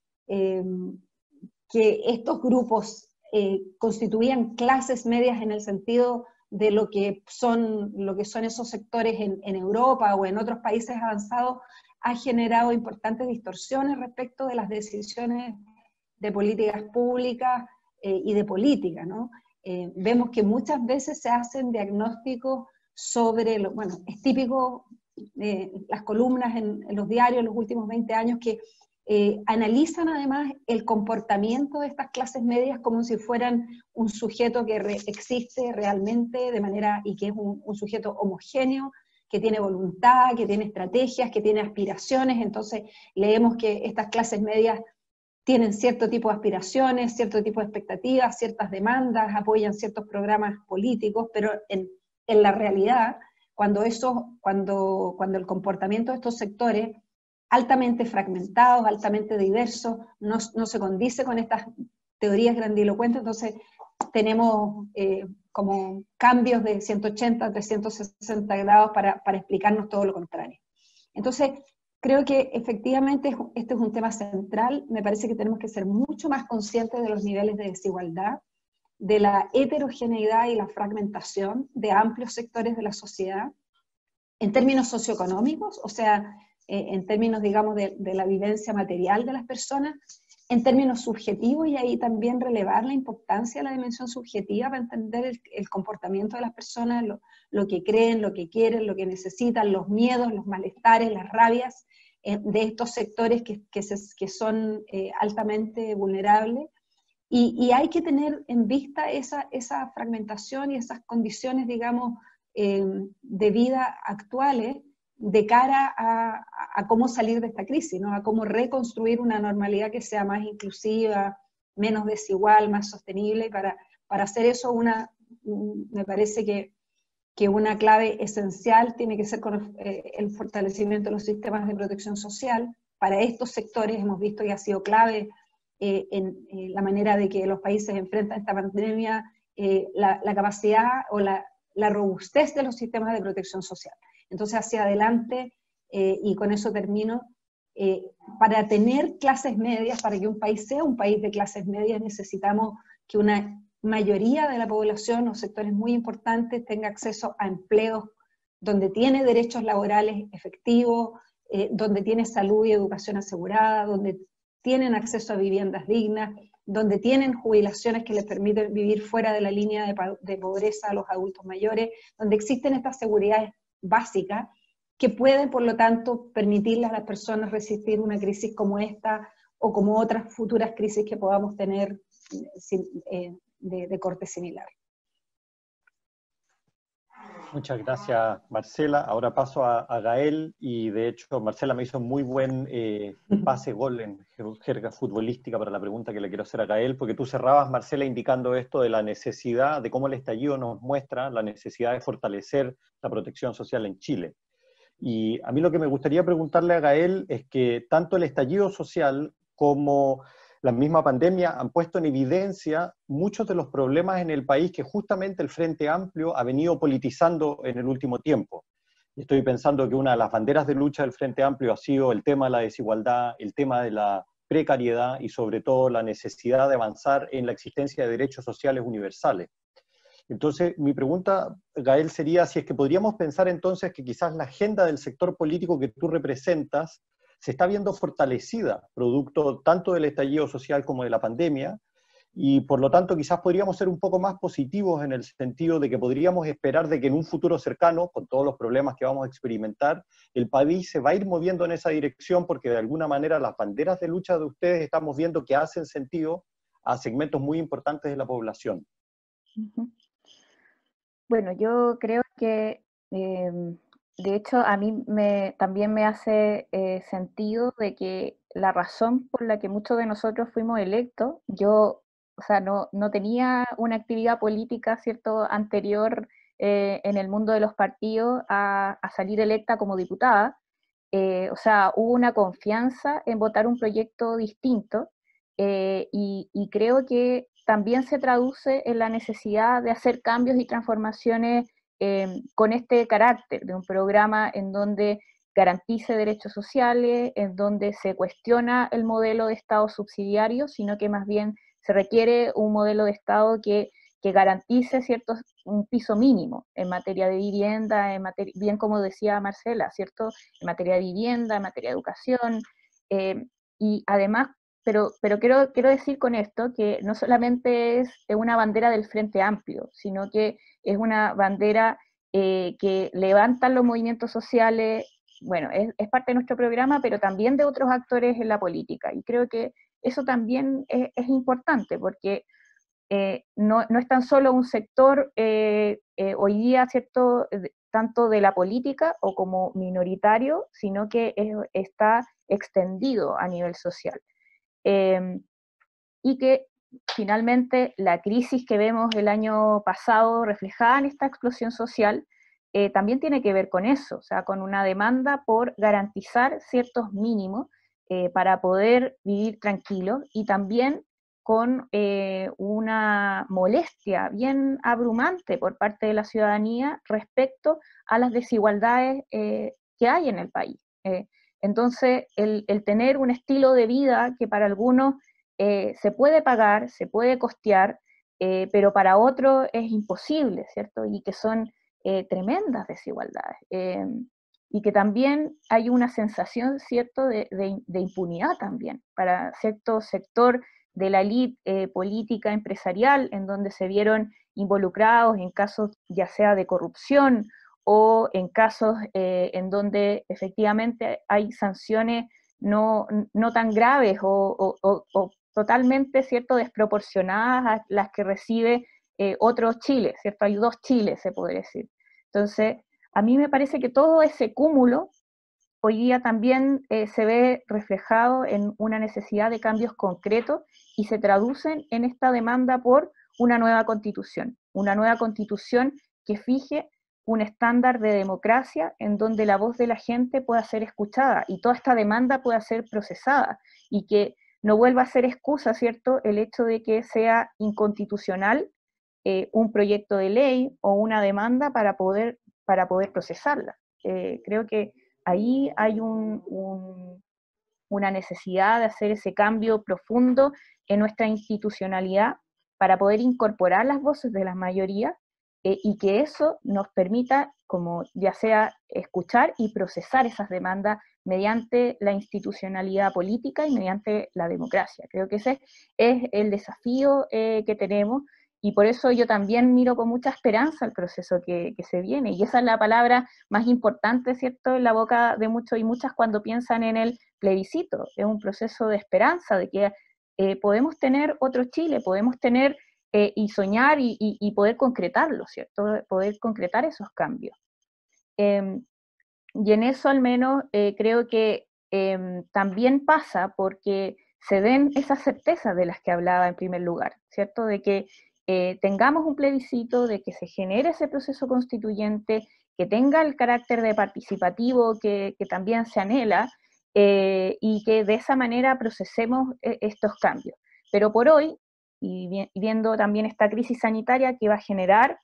eh, que estos grupos eh, constituían clases medias en el sentido de lo que son, lo que son esos sectores en, en Europa o en otros países avanzados, ha generado importantes distorsiones respecto de las decisiones de políticas públicas eh, y de política, ¿no? Eh, vemos que muchas veces se hacen diagnósticos sobre, lo, bueno, es típico eh, las columnas en, en los diarios en los últimos veinte años que eh, analizan además el comportamiento de estas clases medias como si fueran un sujeto que re, existe realmente de manera, y que es un, un sujeto homogéneo, que tiene voluntad, que tiene estrategias, que tiene aspiraciones. Entonces leemos que estas clases medias tienen cierto tipo de aspiraciones, cierto tipo de expectativas, ciertas demandas, apoyan ciertos programas políticos, pero en, en la realidad, cuando, eso, cuando, cuando el comportamiento de estos sectores, altamente fragmentados, altamente diversos, no, no se condice con estas teorías grandilocuentes, entonces tenemos eh, como cambios de ciento ochenta, trescientos sesenta grados para, para explicarnos todo lo contrario. Entonces, creo que efectivamente este es un tema central. Me parece que tenemos que ser mucho más conscientes de los niveles de desigualdad, de la heterogeneidad y la fragmentación de amplios sectores de la sociedad, en términos socioeconómicos, o sea, eh, en términos, digamos, de, de la vivencia material de las personas, en términos subjetivos, y ahí también relevar la importancia de la dimensión subjetiva para entender el, el comportamiento de las personas, lo, lo que creen, lo que quieren, lo que necesitan, los miedos, los malestares, las rabias eh, de estos sectores que, que, se, que son eh, altamente vulnerables. Y, y hay que tener en vista esa, esa fragmentación y esas condiciones, digamos, eh, de vida actuales, de cara a, a cómo salir de esta crisis, ¿no? A cómo reconstruir una normalidad que sea más inclusiva, menos desigual, más sostenible. Para, para hacer eso, una, me parece que, que una clave esencial tiene que ser con el, el fortalecimiento de los sistemas de protección social. Para estos sectores hemos visto que ha sido clave eh, en, en la manera de que los países enfrentan esta pandemia, eh, la, la capacidad o la, la robustez de los sistemas de protección social. Entonces, hacia adelante, eh, y con eso termino, eh, para tener clases medias, para que un país sea un país de clases medias, necesitamos que una mayoría de la población, o sectores muy importantes, tenga acceso a empleos donde tiene derechos laborales efectivos, eh, donde tiene salud y educación asegurada, donde tienen acceso a viviendas dignas, donde tienen jubilaciones que les permiten vivir fuera de la línea de, de pobreza a los adultos mayores, donde existen estas seguridades básicas que pueden, por lo tanto, permitirle a las personas resistir una crisis como esta o como otras futuras crisis que podamos tener eh, de, de corte similar. Muchas gracias, Marcela. Ahora paso a, a Gael, y de hecho Marcela me hizo muy buen eh, pase-gol en jerga futbolística para la pregunta que le quiero hacer a Gael, porque tú cerrabas, Marcela, indicando esto de la necesidad, de cómo el estallido nos muestra la necesidad de fortalecer la protección social en Chile. Y a mí lo que me gustaría preguntarle a Gael es que tanto el estallido social como la misma pandemia han puesto en evidencia muchos de los problemas en el país que justamente el Frente Amplio ha venido politizando en el último tiempo. Estoy pensando que una de las banderas de lucha del Frente Amplio ha sido el tema de la desigualdad, el tema de la precariedad y sobre todo la necesidad de avanzar en la existencia de derechos sociales universales. Entonces, mi pregunta, Gael, sería si es que podríamos pensar entonces que quizás la agenda del sector político que tú representas se está viendo fortalecida, producto tanto del estallido social como de la pandemia, y por lo tanto quizás podríamos ser un poco más positivos en el sentido de que podríamos esperar de que en un futuro cercano, con todos los problemas que vamos a experimentar, el país se va a ir moviendo en esa dirección, porque de alguna manera las banderas de lucha de ustedes estamos viendo que hacen sentido a segmentos muy importantes de la población. Bueno, yo creo que eh, de hecho, a mí me, también me hace eh, sentido de que la razón por la que muchos de nosotros fuimos electos, yo, o sea, no, no tenía una actividad política, ¿cierto?, anterior eh, en el mundo de los partidos a, a salir electa como diputada. Eh, o sea, hubo una confianza en votar un proyecto distinto eh, y, y creo que también se traduce en la necesidad de hacer cambios y transformaciones Eh, con este carácter de un programa en donde garantice derechos sociales, en donde se cuestiona el modelo de Estado subsidiario, sino que más bien se requiere un modelo de Estado que, que garantice cierto, un piso mínimo en materia de vivienda, en materia, bien como decía Marcela, ¿cierto? En materia de vivienda, en materia de educación, eh, y además, pero, pero quiero, quiero decir con esto que no solamente es una bandera del Frente Amplio, sino que es una bandera eh, que levantan los movimientos sociales, bueno, es, es parte de nuestro programa, pero también de otros actores en la política, y creo que eso también es, es importante, porque eh, no, no es tan solo un sector eh, eh, hoy día, ¿cierto?, tanto de la política o como minoritario, sino que es, está extendido a nivel social. Eh, y que finalmente la crisis que vemos el año pasado reflejada en esta explosión social eh, también tiene que ver con eso, o sea, con una demanda por garantizar ciertos mínimos eh, para poder vivir tranquilos, y también con eh, una molestia bien abrumante por parte de la ciudadanía respecto a las desigualdades eh, que hay en el país. Eh, entonces, el, el tener un estilo de vida que para algunos eh, se puede pagar, se puede costear, eh, pero para otros es imposible, ¿cierto? Y que son eh, tremendas desigualdades. Eh, y que también hay una sensación, ¿cierto?, de, de, de impunidad también para cierto sector de la élite eh, política empresarial, en donde se vieron involucrados en casos ya sea de corrupción o en casos eh, en donde efectivamente hay sanciones no, no tan graves o, o, o totalmente, ¿cierto?, desproporcionadas a las que recibe eh, otro Chile, ¿cierto? Hay dos Chiles, se podría decir. Entonces, a mí me parece que todo ese cúmulo hoy día también eh, se ve reflejado en una necesidad de cambios concretos y se traducen en esta demanda por una nueva constitución, una nueva constitución que fije un estándar de democracia en donde la voz de la gente pueda ser escuchada y toda esta demanda pueda ser procesada, y que no vuelva a ser excusa, ¿cierto?, el hecho de que sea inconstitucional eh, un proyecto de ley o una demanda para poder, para poder procesarla. Eh, creo que ahí hay un, un, una necesidad de hacer ese cambio profundo en nuestra institucionalidad para poder incorporar las voces de las mayorías eh, y que eso nos permita, como ya sea, escuchar y procesar esas demandas mediante la institucionalidad política y mediante la democracia. Creo que ese es el desafío eh, que tenemos, y por eso yo también miro con mucha esperanza el proceso que, que se viene, y esa es la palabra más importante, ¿cierto?, en la boca de muchos y muchas cuando piensan en el plebiscito. Es un proceso de esperanza, de que eh, podemos tener otro Chile, podemos tener eh, y soñar y, y, y poder concretarlo, ¿cierto?, poder concretar esos cambios. Eh, y en eso al menos eh, creo que eh, también pasa porque se den esas certezas de las que hablaba en primer lugar, ¿cierto?, de que eh, tengamos un plebiscito, de que se genere ese proceso constituyente, que tenga el carácter de participativo que, que también se anhela, eh, y que de esa manera procesemos eh, estos cambios. Pero por hoy, y, vi, y viendo también esta crisis sanitaria que va a generar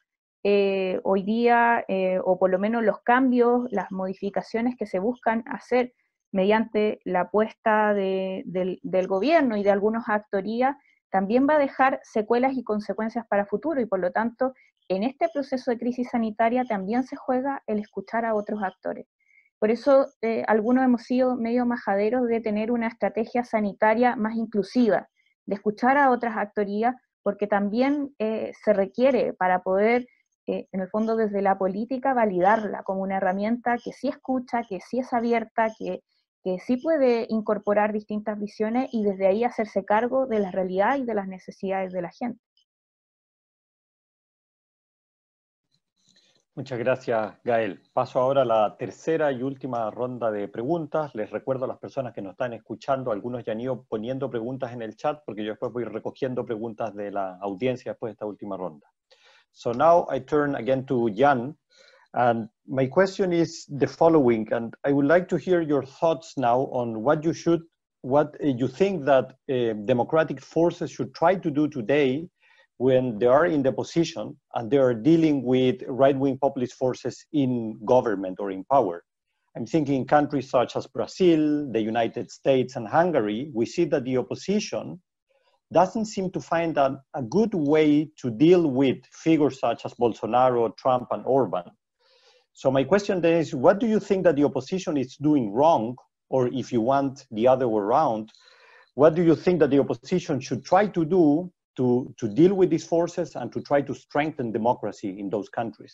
eh, hoy día, eh, o por lo menos los cambios, las modificaciones que se buscan hacer mediante la apuesta de, del, del gobierno y de algunas actorías, también va a dejar secuelas y consecuencias para futuro, y por lo tanto, en este proceso de crisis sanitaria también se juega el escuchar a otros actores. Por eso, eh, algunos hemos sido medio majaderos de tener una estrategia sanitaria más inclusiva, de escuchar a otras actorías, porque también eh, se requiere para poder, eh, en el fondo desde la política, validarla como una herramienta que sí escucha, que sí es abierta, que que sí puede incorporar distintas visiones y desde ahí hacerse cargo de la realidad y de las necesidades de la gente. Muchas gracias, Gael. Paso ahora a la tercera y última ronda de preguntas. Les recuerdo a las personas que nos están escuchando, algunos ya han ido poniendo preguntas en el chat, porque yo después voy recogiendo preguntas de la audiencia después de esta última ronda. So now I turn again to Jan. And my question is the following, and I would like to hear your thoughts now on what you should, what you think that uh, democratic forces should try to do today when they are in the position and they are dealing with right-wing populist forces in government or in power. I'm thinking countries such as Brazil, the United States, and Hungary. We see that the opposition doesn't seem to find a, a good way to deal with figures such as Bolsonaro, Trump, and Orban. So my question then is, what do you think that the opposition is doing wrong? Or if you want the other way around, what do you think that the opposition should try to do to, to deal with these forces and to try to strengthen democracy in those countries?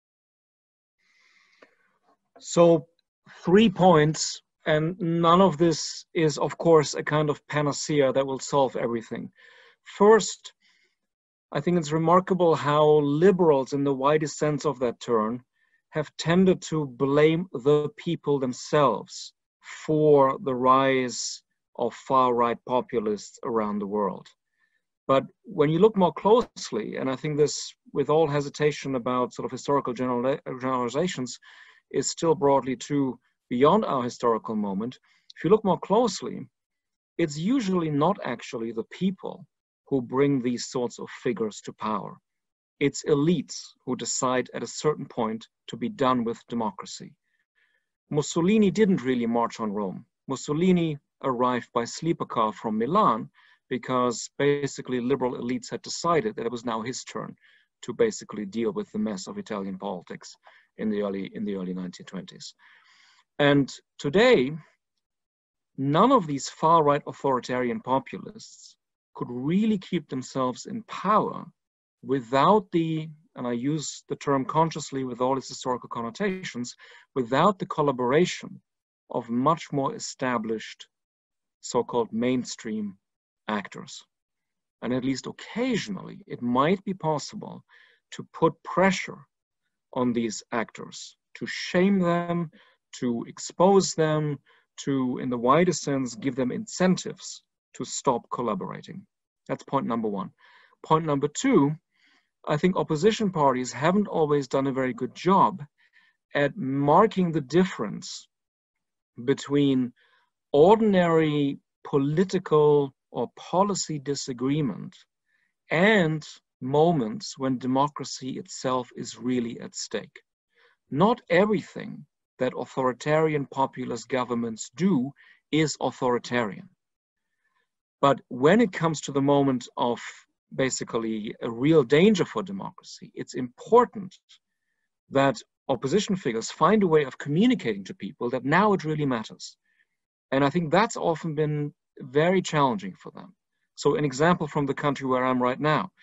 So three points, and none of this is, of course, a kind of panacea that will solve everything. First, I think it's remarkable how liberals, in the widest sense of that term, have tended to blame the people themselves for the rise of far-right populists around the world. But when you look more closely, and I think this, with all hesitation about sort of historical general, generalizations, is still broadly true beyond our historical moment, if you look more closely, it's usually not actually the people who bring these sorts of figures to power. It's elites who decide at a certain point to be done with democracy. Mussolini didn't really march on Rome. Mussolini arrived by sleeper car from Milan because basically liberal elites had decided that it was now his turn to basically deal with the mess of Italian politics in the early, in the early nineteen twenties. And today, none of these far-right authoritarian populists could really keep themselves in power without the, and I use the term consciously with all its historical connotations, without the collaboration of much more established so-called mainstream actors. And at least occasionally, it might be possible to put pressure on these actors, to shame them, to expose them, to, in the widest sense, give them incentives to stop collaborating. That's point number one. Point number two, I think opposition parties haven't always done a very good job at marking the difference between ordinary political or policy disagreement and moments when democracy itself is really at stake. Not everything that authoritarian populist governments do is authoritarian. But when it comes to the moment of basically a real danger for democracy, it's important that opposition figures find a way of communicating to people that now it really matters. And I think that's often been very challenging for them. So an example from the country where I'm right now.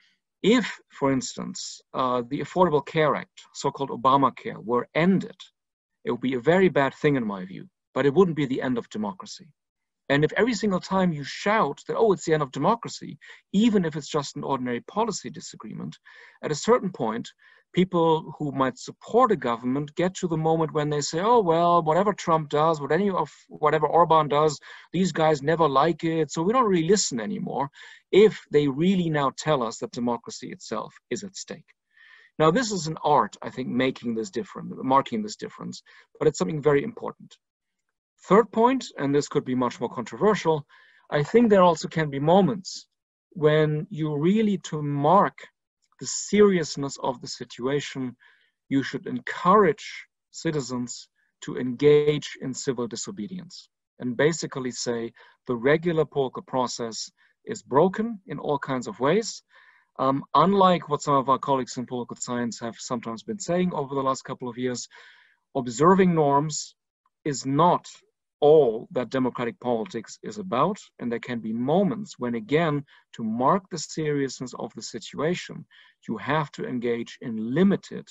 If, for instance, uh, the Affordable Care Act, so-called Obamacare, were ended, it would be a very bad thing in my view, but it wouldn't be the end of democracy. And if every single time you shout that, oh, it's the end of democracy, even if it's just an ordinary policy disagreement, at a certain point, people who might support a government get to the moment when they say, oh, well, whatever Trump does, what any of whatever Orban does, these guys never like it, so we don't really listen anymore, if they really now tell us that democracy itself is at stake. Now, this is an art, I think, making this different, marking this difference, but it's something very important. Third point, and this could be much more controversial, I think there also can be moments when you really, to mark the seriousness of the situation, you should encourage citizens to engage in civil disobedience and basically say the regular political process is broken in all kinds of ways. Um, unlike what some of our colleagues in political science have sometimes been saying over the last couple of years, observing norms is not all that democratic politics is about, and there can be moments when, again, to mark the seriousness of the situation, you have to engage in limited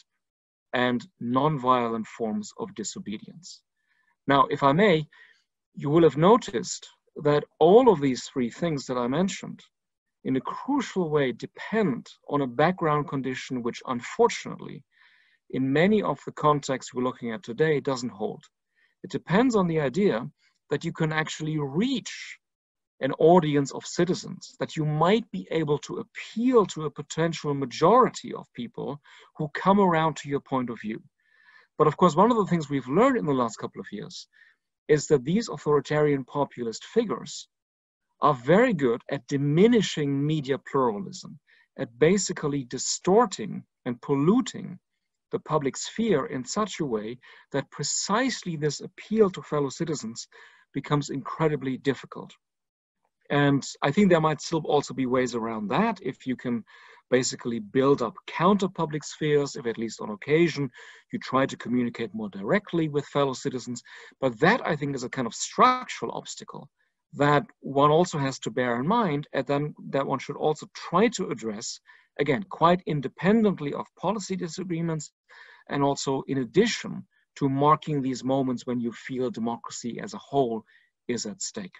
and non-violent forms of disobedience. Now, if I may, you will have noticed that all of these three things that I mentioned in a crucial way depend on a background condition which, unfortunately, in many of the contexts we're looking at today, doesn't hold. It depends on the idea that you can actually reach an audience of citizens, that you might be able to appeal to a potential majority of people who come around to your point of view. But of course, one of the things we've learned in the last couple of years is that these authoritarian populist figures are very good at diminishing media pluralism, at basically distorting and polluting the public sphere in such a way that precisely this appeal to fellow citizens becomes incredibly difficult. And I think there might still also be ways around that if you can basically build up counter public spheres, if at least on occasion you try to communicate more directly with fellow citizens. But that, I think, is a kind of structural obstacle that one also has to bear in mind, and then that one should also try to address, again, quite independently of policy disagreements, and also in addition to marking these moments when you feel democracy as a whole is at stake.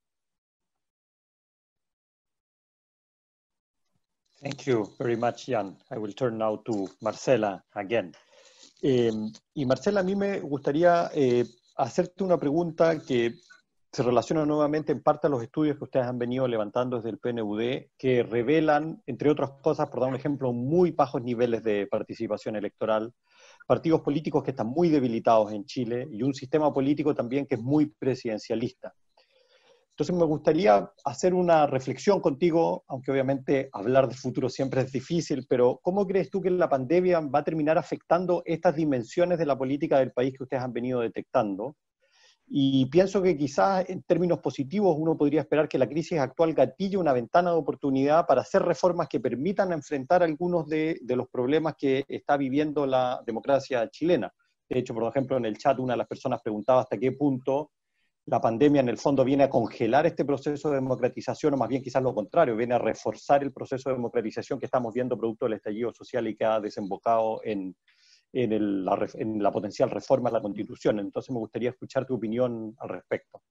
Thank you very much, Jan. I will turn now to Marcela again. Eh, y Marcela, a mí me gustaría eh, hacerte una pregunta que se relaciona nuevamente en parte a los estudios que ustedes han venido levantando desde el P N U D, que revelan, entre otras cosas, por dar un ejemplo, muy bajos niveles de participación electoral, partidos políticos que están muy debilitados en Chile y un sistema político también que es muy presidencialista. Entonces me gustaría hacer una reflexión contigo, aunque obviamente hablar de futuro siempre es difícil, pero ¿cómo crees tú que la pandemia va a terminar afectando estas dimensiones de la política del país que ustedes han venido detectando? Y pienso que quizás en términos positivos uno podría esperar que la crisis actual gatille una ventana de oportunidad para hacer reformas que permitan enfrentar algunos de, de los problemas que está viviendo la democracia chilena. De hecho, por ejemplo, en el chat una de las personas preguntaba hasta qué punto la pandemia en el fondo viene a congelar este proceso de democratización, o más bien quizás lo contrario, viene a reforzar el proceso de democratización que estamos viendo producto del estallido social y que ha desembocado en, en, el, la, en la potencial reforma de la Constitución. Entonces me gustaría escuchar tu opinión al respecto.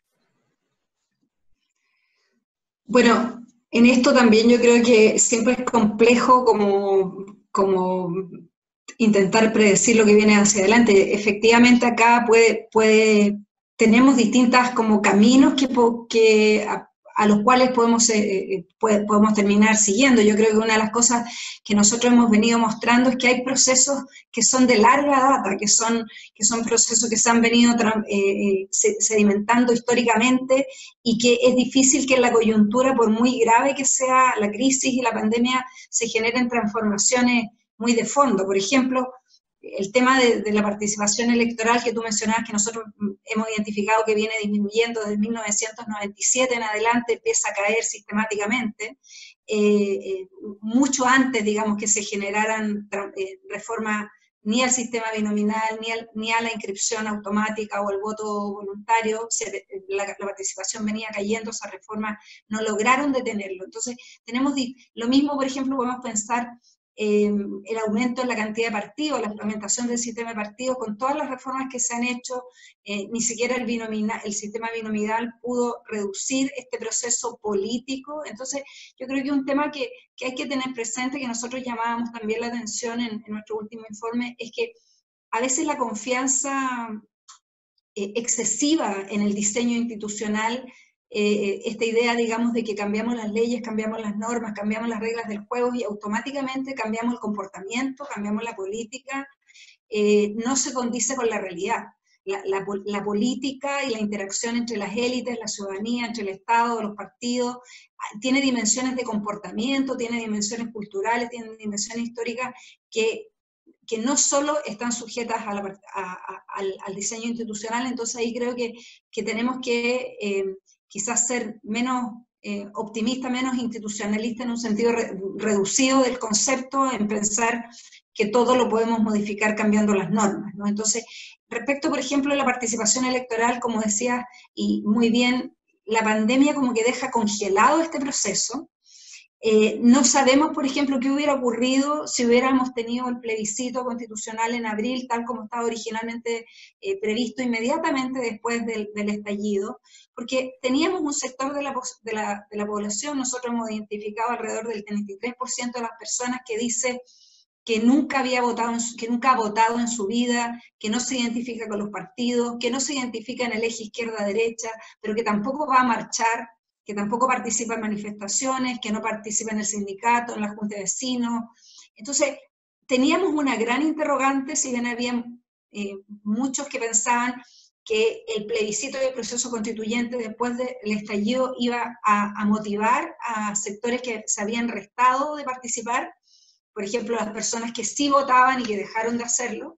Bueno, en esto también yo creo que siempre es complejo como, como intentar predecir lo que viene hacia adelante. Efectivamente acá puede... puede tenemos distintas como caminos que, que a, a los cuales podemos, eh, puede, podemos terminar siguiendo. Yo creo que una de las cosas que nosotros hemos venido mostrando es que hay procesos que son de larga data, que son, que son procesos que se han venido eh, sedimentando históricamente y que es difícil que en la coyuntura, por muy grave que sea la crisis y la pandemia, se generen transformaciones muy de fondo. Por ejemplo, el tema de, de la participación electoral que tú mencionabas, que nosotros hemos identificado que viene disminuyendo desde mil novecientos noventa y siete en adelante, empieza a caer sistemáticamente, eh, eh, mucho antes, digamos, que se generaran eh, reformas ni al sistema binominal, ni, al, ni a la inscripción automática o al voto voluntario, se, la, la participación venía cayendo, esas reformas no lograron detenerlo. Entonces, tenemos lo mismo, por ejemplo, podemos pensar Eh, el aumento en la cantidad de partidos, la implementación del sistema de partidos, con todas las reformas que se han hecho, eh, ni siquiera el, binomina, el sistema binominal pudo reducir este proceso político. Entonces, yo creo que un tema que, que hay que tener presente, que nosotros llamábamos también la atención en, en nuestro último informe, es que a veces la confianza eh, excesiva en el diseño institucional, Eh, esta idea, digamos, de que cambiamos las leyes, cambiamos las normas, cambiamos las reglas del juego y automáticamente cambiamos el comportamiento, cambiamos la política, eh, no se condice con la realidad. La, la, la política y la interacción entre las élites, la ciudadanía, entre el Estado, los partidos, tiene dimensiones de comportamiento, tiene dimensiones culturales, tiene dimensiones históricas que, que no solo están sujetas a la, a, a, al, al diseño institucional. Entonces ahí creo que, que tenemos que eh, quizás ser menos eh, optimista, menos institucionalista en un sentido re, reducido del concepto, en pensar que todo lo podemos modificar cambiando las normas, ¿no? Entonces, respecto, por ejemplo, a la participación electoral, como decía, y muy bien, la pandemia como que deja congelado este proceso. Eh, no sabemos, por ejemplo, qué hubiera ocurrido si hubiéramos tenido el plebiscito constitucional en abril, tal como estaba originalmente eh, previsto inmediatamente después del, del estallido, porque teníamos un sector de la, de, la, de la población, nosotros hemos identificado alrededor del treinta y tres por ciento de las personas que dice que nunca había votado, en su, que nunca ha votado en su vida, que no se identifica con los partidos, que no se identifica en el eje izquierda-derecha, pero que tampoco va a marchar, que tampoco participa en manifestaciones, que no participa en el sindicato, en la junta de vecinos. Entonces, teníamos una gran interrogante, si bien había eh, muchos que pensaban que el plebiscito y el proceso constituyente después del estallido iba a, a motivar a sectores que se habían restado de participar, por ejemplo, las personas que sí votaban y que dejaron de hacerlo.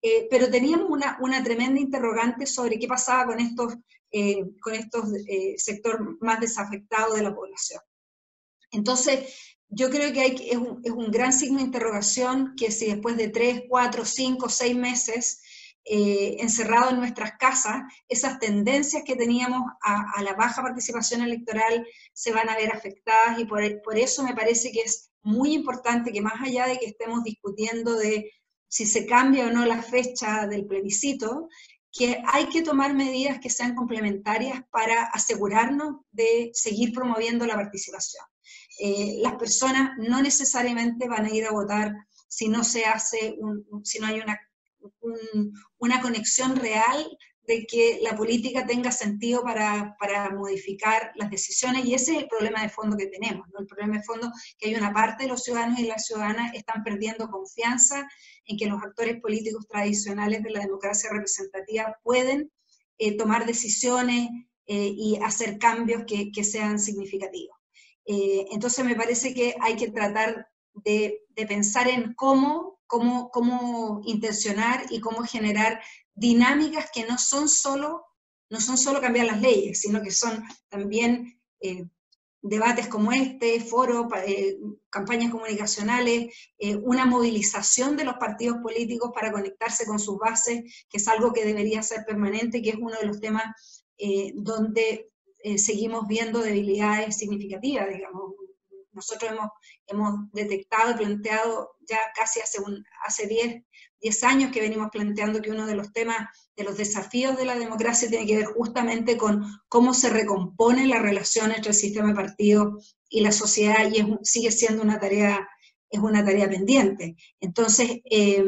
eh, pero teníamos una, una tremenda interrogante sobre qué pasaba con estos, eh, con estos eh, sector más desafectados de la población. Entonces, yo creo que hay, es, un, es un gran signo de interrogación que si después de tres, cuatro, cinco, seis meses eh, encerrados en nuestras casas, esas tendencias que teníamos a, a la baja participación electoral se van a ver afectadas, y por, por eso me parece que es muy importante que, más allá de que estemos discutiendo de si se cambia o no la fecha del plebiscito, que hay que tomar medidas que sean complementarias para asegurarnos de seguir promoviendo la participación. Eh, las personas no necesariamente van a ir a votar si no se hace, un, si no hay una, un, una conexión real de que la política tenga sentido para, para modificar las decisiones, y ese es el problema de fondo que tenemos, ¿no? El problema de fondo es que hay una parte de los ciudadanos y las ciudadanas están perdiendo confianza en que los actores políticos tradicionales de la democracia representativa pueden eh, tomar decisiones eh, y hacer cambios que, que sean significativos. Eh, entonces me parece que hay que tratar de, de pensar en cómo, cómo, cómo intencionar y cómo generar dinámicas que no son solo, no son solo cambiar las leyes, sino que son también eh, debates como este, foros, eh, campañas comunicacionales, eh, una movilización de los partidos políticos para conectarse con sus bases, que es algo que debería ser permanente, que es uno de los temas eh, donde eh, seguimos viendo debilidades significativas, digamos. Nosotros hemos, hemos detectado y planteado ya casi hace, un, hace diez, diez años que venimos planteando que uno de los temas, de los desafíos de la democracia tiene que ver justamente con cómo se recompone la relación entre el sistema de partidos y la sociedad, y es, sigue siendo una tarea, es una tarea pendiente. Entonces, eh,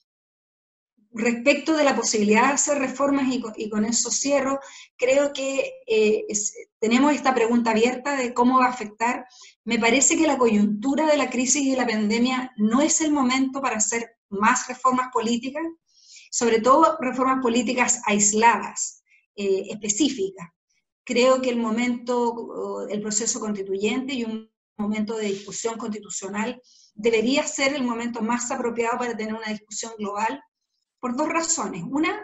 respecto de la posibilidad de hacer reformas, y con, y con eso cierro, creo que eh, es, tenemos esta pregunta abierta de cómo va a afectar. Me parece que la coyuntura de la crisis y de la pandemia no es el momento para hacer más reformas políticas, sobre todo reformas políticas aisladas, eh, específicas. Creo que el momento, el proceso constituyente y un momento de discusión constitucional debería ser el momento más apropiado para tener una discusión global, por dos razones. Una,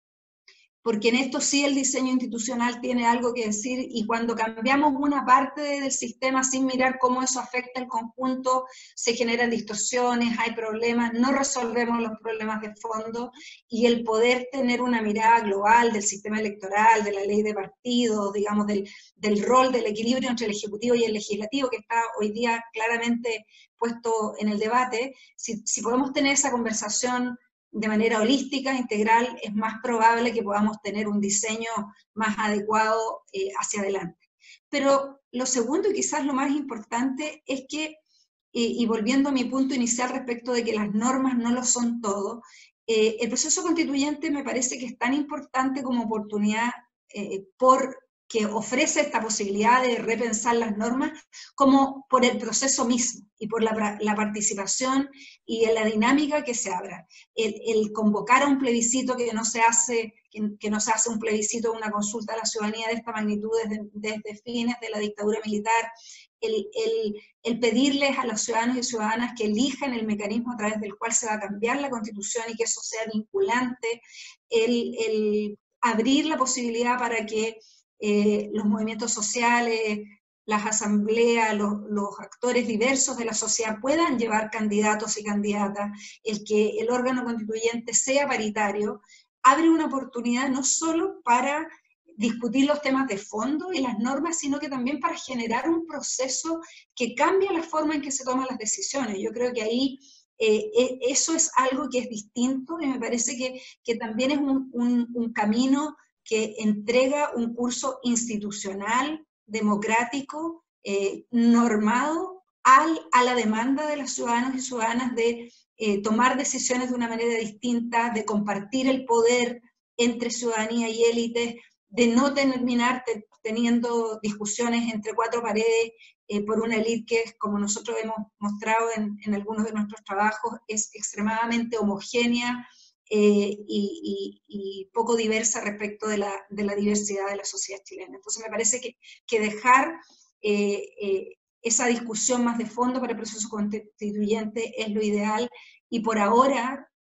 porque en esto sí el diseño institucional tiene algo que decir, y cuando cambiamos una parte del sistema sin mirar cómo eso afecta al conjunto, se generan distorsiones, hay problemas, no resolvemos los problemas de fondo, y el poder tener una mirada global del sistema electoral, de la ley de partidos, digamos, del, del rol, del equilibrio entre el Ejecutivo y el Legislativo, que está hoy día claramente puesto en el debate, si, si podemos tener esa conversación de manera holística, integral, es más probable que podamos tener un diseño más adecuado eh, hacia adelante. Pero lo segundo, y quizás lo más importante, es que, eh, y volviendo a mi punto inicial respecto de que las normas no lo son todo, eh, el proceso constituyente me parece que es tan importante como oportunidad eh, por que ofrece esta posibilidad de repensar las normas, como por el proceso mismo y por la, la participación y la dinámica que se abra. El, el convocar a un plebiscito que no se hace, que, que no se hace un plebiscito, una consulta a la ciudadanía de esta magnitud desde, desde fines de la dictadura militar, el, el, el pedirles a los ciudadanos y ciudadanas que elijan el mecanismo a través del cual se va a cambiar la Constitución y que eso sea vinculante, el, el abrir la posibilidad para que Eh, los movimientos sociales, las asambleas, los, los actores diversos de la sociedad puedan llevar candidatos y candidatas, el que el órgano constituyente sea paritario, abre una oportunidad no solo para discutir los temas de fondo y las normas, sino que también para generar un proceso que cambie la forma en que se toman las decisiones. Yo creo que ahí eh, eso es algo que es distinto, y me parece que, que también es un, un, un camino que entrega un curso institucional, democrático, eh, normado al, a la demanda de los ciudadanos y ciudadanas de eh, tomar decisiones de una manera distinta, de compartir el poder entre ciudadanía y élites, de no terminar te, teniendo discusiones entre cuatro paredes eh, por una élite que, como nosotros hemos mostrado en, en algunos de nuestros trabajos, es extremadamente homogénea, Eh, y, y, y poco diversa respecto de la, de la diversidad de la sociedad chilena. Entonces me parece que, que dejar eh, eh, esa discusión más de fondo para el proceso constituyente es lo ideal, y por ahora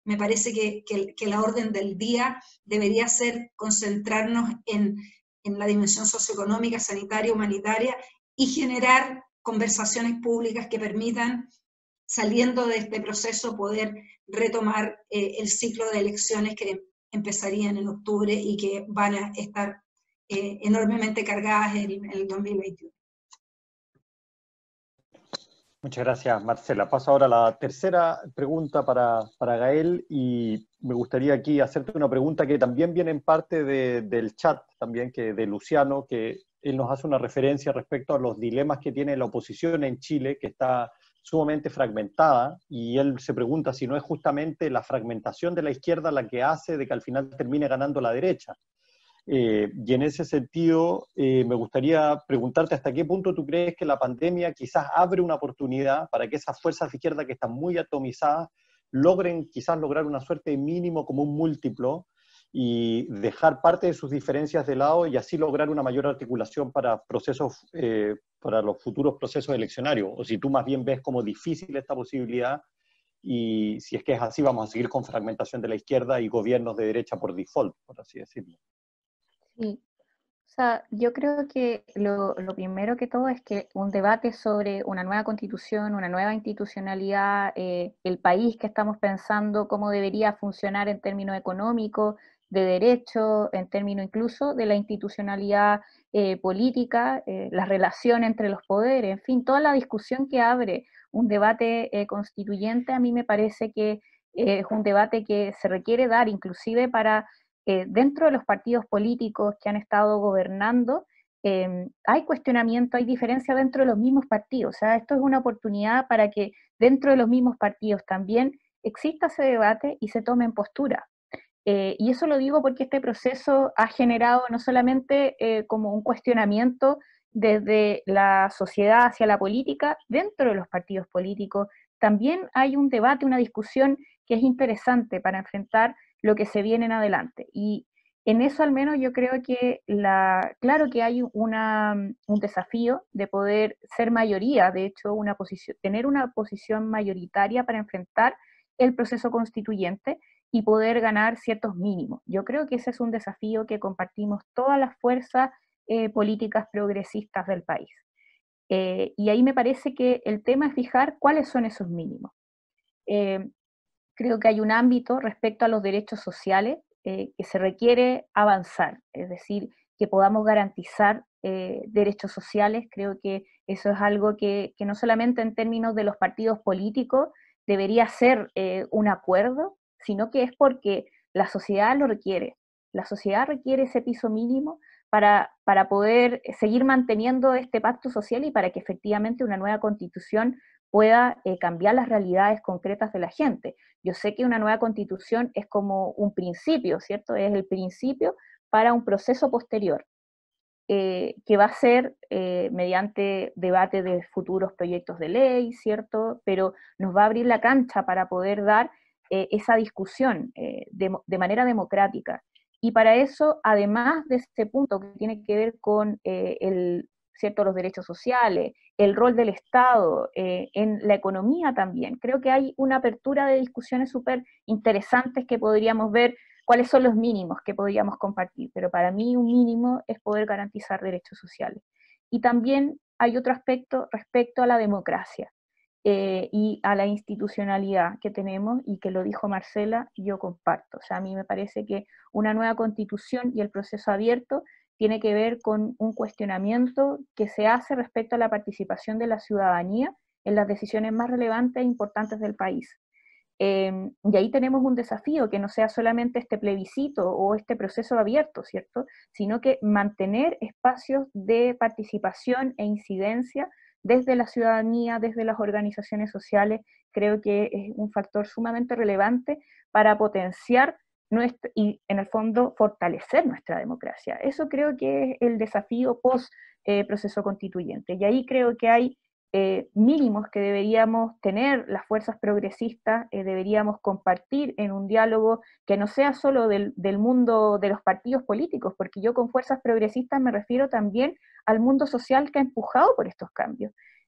me parece que, que, que la orden del día debería ser concentrarnos en, en la dimensión socioeconómica, sanitaria, humanitaria, y generar conversaciones públicas que permitan, saliendo de este proceso, poder retomar eh, el ciclo de elecciones que empezarían en octubre y que van a estar eh, enormemente cargadas en, en el dos mil veintiuno. Muchas gracias, Marcela. Paso ahora a la tercera pregunta para, para Gael, y me gustaría aquí hacerte una pregunta que también viene en parte de, del chat, también que de Luciano, que él nos hace una referencia respecto a los dilemas que tiene la oposición en Chile, que está sumamente fragmentada, y él se pregunta si no es justamente la fragmentación de la izquierda la que hace de que al final termine ganando la derecha. Eh, y en ese sentido, eh, me gustaría preguntarte hasta qué punto tú crees que la pandemia quizás abre una oportunidad para que esas fuerzas de izquierda que están muy atomizadas logren quizás lograr una suerte de mínimo común múltiplo y dejar parte de sus diferencias de lado y así lograr una mayor articulación para procesos, eh, para los futuros procesos eleccionarios. O si tú más bien ves como difícil esta posibilidad, y si es que es así, vamos a seguir con fragmentación de la izquierda y gobiernos de derecha por default, por así decirlo. Sí, o sea, yo creo que lo, lo primero que todo es que un debate sobre una nueva constitución, una nueva institucionalidad, eh, el país que estamos pensando, cómo debería funcionar en términos económicos, de derecho, en términos incluso de la institucionalidad eh, política, eh, la relación entre los poderes, en fin, toda la discusión que abre un debate eh, constituyente, a mí me parece que eh, es un debate que se requiere dar inclusive para Eh, dentro de los partidos políticos que han estado gobernando, eh, hay cuestionamiento, hay diferencia dentro de los mismos partidos. O sea, esto es una oportunidad para que dentro de los mismos partidos también exista ese debate y se tomen postura. Eh, y eso lo digo porque este proceso ha generado no solamente eh, como un cuestionamiento desde la sociedad hacia la política, dentro de los partidos políticos, también hay un debate, una discusión que es interesante para enfrentar lo que se viene en adelante. Y en eso al menos yo creo que, la, claro que hay una, un desafío de poder ser mayoría, de hecho, una posición, tener una posición mayoritaria para enfrentar el proceso constituyente y poder ganar ciertos mínimos. Yo creo que ese es un desafío que compartimos todas las fuerzas eh, políticas progresistas del país. Eh, y ahí me parece que el tema es fijar cuáles son esos mínimos. Eh, Creo que hay un ámbito respecto a los derechos sociales eh, que se requiere avanzar, es decir, que podamos garantizar eh, derechos sociales. Creo que eso es algo que, que no solamente en términos de los partidos políticos debería ser eh, un acuerdo, sino que es porque la sociedad lo requiere. La sociedad requiere ese piso mínimo para, para poder seguir manteniendo este pacto social y para que efectivamente una nueva constitución pueda eh, cambiar las realidades concretas de la gente. Yo sé que una nueva constitución es como un principio, ¿cierto? Es el principio para un proceso posterior, eh, que va a ser eh, mediante debate de futuros proyectos de ley, ¿cierto? Pero nos va a abrir la cancha para poder dar eh, esa discusión eh, de, de manera democrática. Y para eso, además de este punto que tiene que ver con eh, el, ¿cierto? Los derechos sociales, el rol del Estado, eh, en la economía también. Creo que hay una apertura de discusiones súper interesantes que podríamos ver cuáles son los mínimos que podríamos compartir, pero para mí un mínimo es poder garantizar derechos sociales. Y también hay otro aspecto respecto a la democracia eh, y a la institucionalidad que tenemos, y que lo dijo Marcela, yo comparto. O sea, a mí me parece que una nueva constitución y el proceso abierto tiene que ver con un cuestionamiento que se hace respecto a la participación de la ciudadanía en las decisiones más relevantes e importantes del país. Eh, y ahí tenemos un desafío, que no sea solamente este plebiscito o este proceso abierto, ¿cierto? Sino que mantener espacios de participación e incidencia desde la ciudadanía, desde las organizaciones sociales, creo que es un factor sumamente relevante para potenciar nuestra, y en el fondo fortalecer nuestra democracia. Eso creo que es el desafío post eh, proceso constituyente. Y ahí creo que hay eh, mínimos que deberíamos tener las fuerzas progresistas, eh, deberíamos compartir en un diálogo que no sea solo del, del mundo de los partidos políticos, porque yo con fuerzas progresistas me refiero también al mundo social que ha empujado por estos cambios.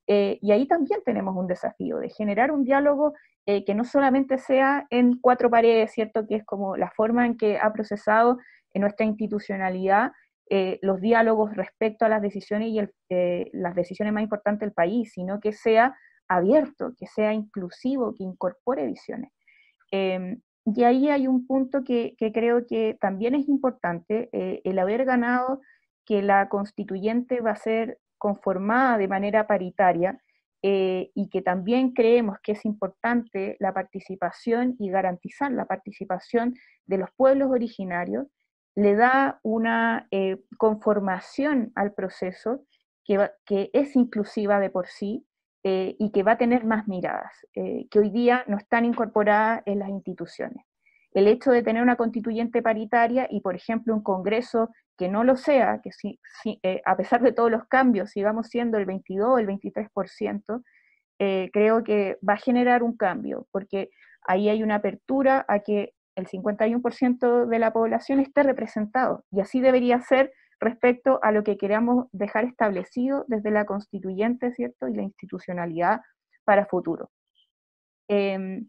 Eh, y ahí también tenemos un desafío de generar un diálogo eh, que no solamente sea en cuatro paredes, ¿cierto? Que es como la forma en que ha procesado en nuestra institucionalidad eh, los diálogos respecto a las decisiones y el, eh, las decisiones más importantes del país, sino que sea abierto, que sea inclusivo, que incorpore visiones. Eh, y ahí hay un punto que, que creo que también es importante, eh, el haber ganado que la constituyente va a ser conformada de manera paritaria, eh, y que también creemos que es importante la participación y garantizar la participación de los pueblos originarios, le da una eh, conformación al proceso que, va, que es inclusiva de por sí, eh, y que va a tener más miradas, eh, que hoy día no están incorporadas en las instituciones. El hecho de tener una constituyente paritaria y, por ejemplo, un Congreso que no lo sea, que si, si, eh, a pesar de todos los cambios sigamos siendo el veintidós o el veintitrés por ciento, eh, creo que va a generar un cambio, porque ahí hay una apertura a que el cincuenta y uno por ciento de la población esté representado, y así debería ser respecto a lo que queramos dejar establecido desde la constituyente, ¿cierto? Y la institucionalidad para futuro. Eh,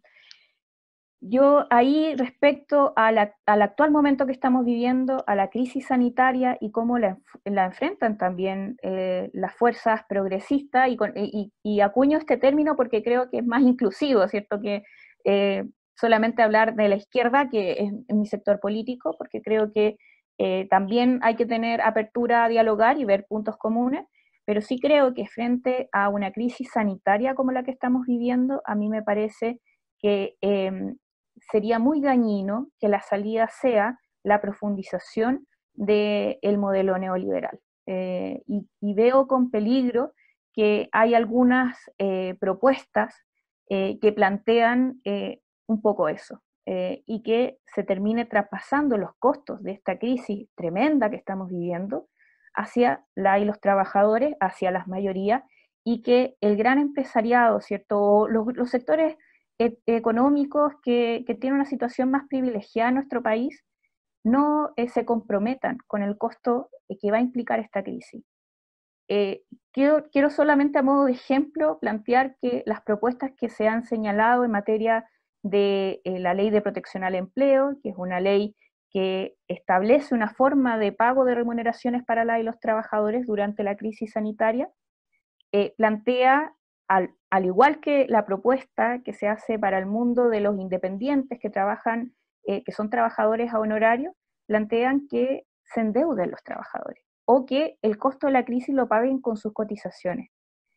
yo ahí respecto a la, al actual momento que estamos viviendo, a la crisis sanitaria y cómo la, la enfrentan también eh, las fuerzas progresistas, y, con, y, y acuño este término porque creo que es más inclusivo, ¿cierto? Que eh, solamente hablar de la izquierda, que es, es mi sector político, porque creo que eh, también hay que tener apertura a dialogar y ver puntos comunes, pero sí creo que frente a una crisis sanitaria como la que estamos viviendo, a mí me parece que eh, sería muy dañino que la salida sea la profundización del modelo neoliberal. Eh, y, y veo con peligro que hay algunas eh, propuestas eh, que plantean eh, un poco eso, eh, y que se termine traspasando los costos de esta crisis tremenda que estamos viviendo hacia la y los trabajadores, hacia las mayorías, y que el gran empresariado, ¿cierto? Los, los sectores e económicos que, que tienen una situación más privilegiada en nuestro país, no eh, se comprometan con el costo eh, que va a implicar esta crisis. Eh, quiero, quiero solamente a modo de ejemplo plantear que las propuestas que se han señalado en materia de eh, la Ley de Protección al Empleo, que es una ley que establece una forma de pago de remuneraciones para la y los trabajadores durante la crisis sanitaria, eh, plantea, al, al igual que la propuesta que se hace para el mundo de los independientes que trabajan, eh, que son trabajadores a honorario, plantean que se endeuden los trabajadores, o que el costo de la crisis lo paguen con sus cotizaciones.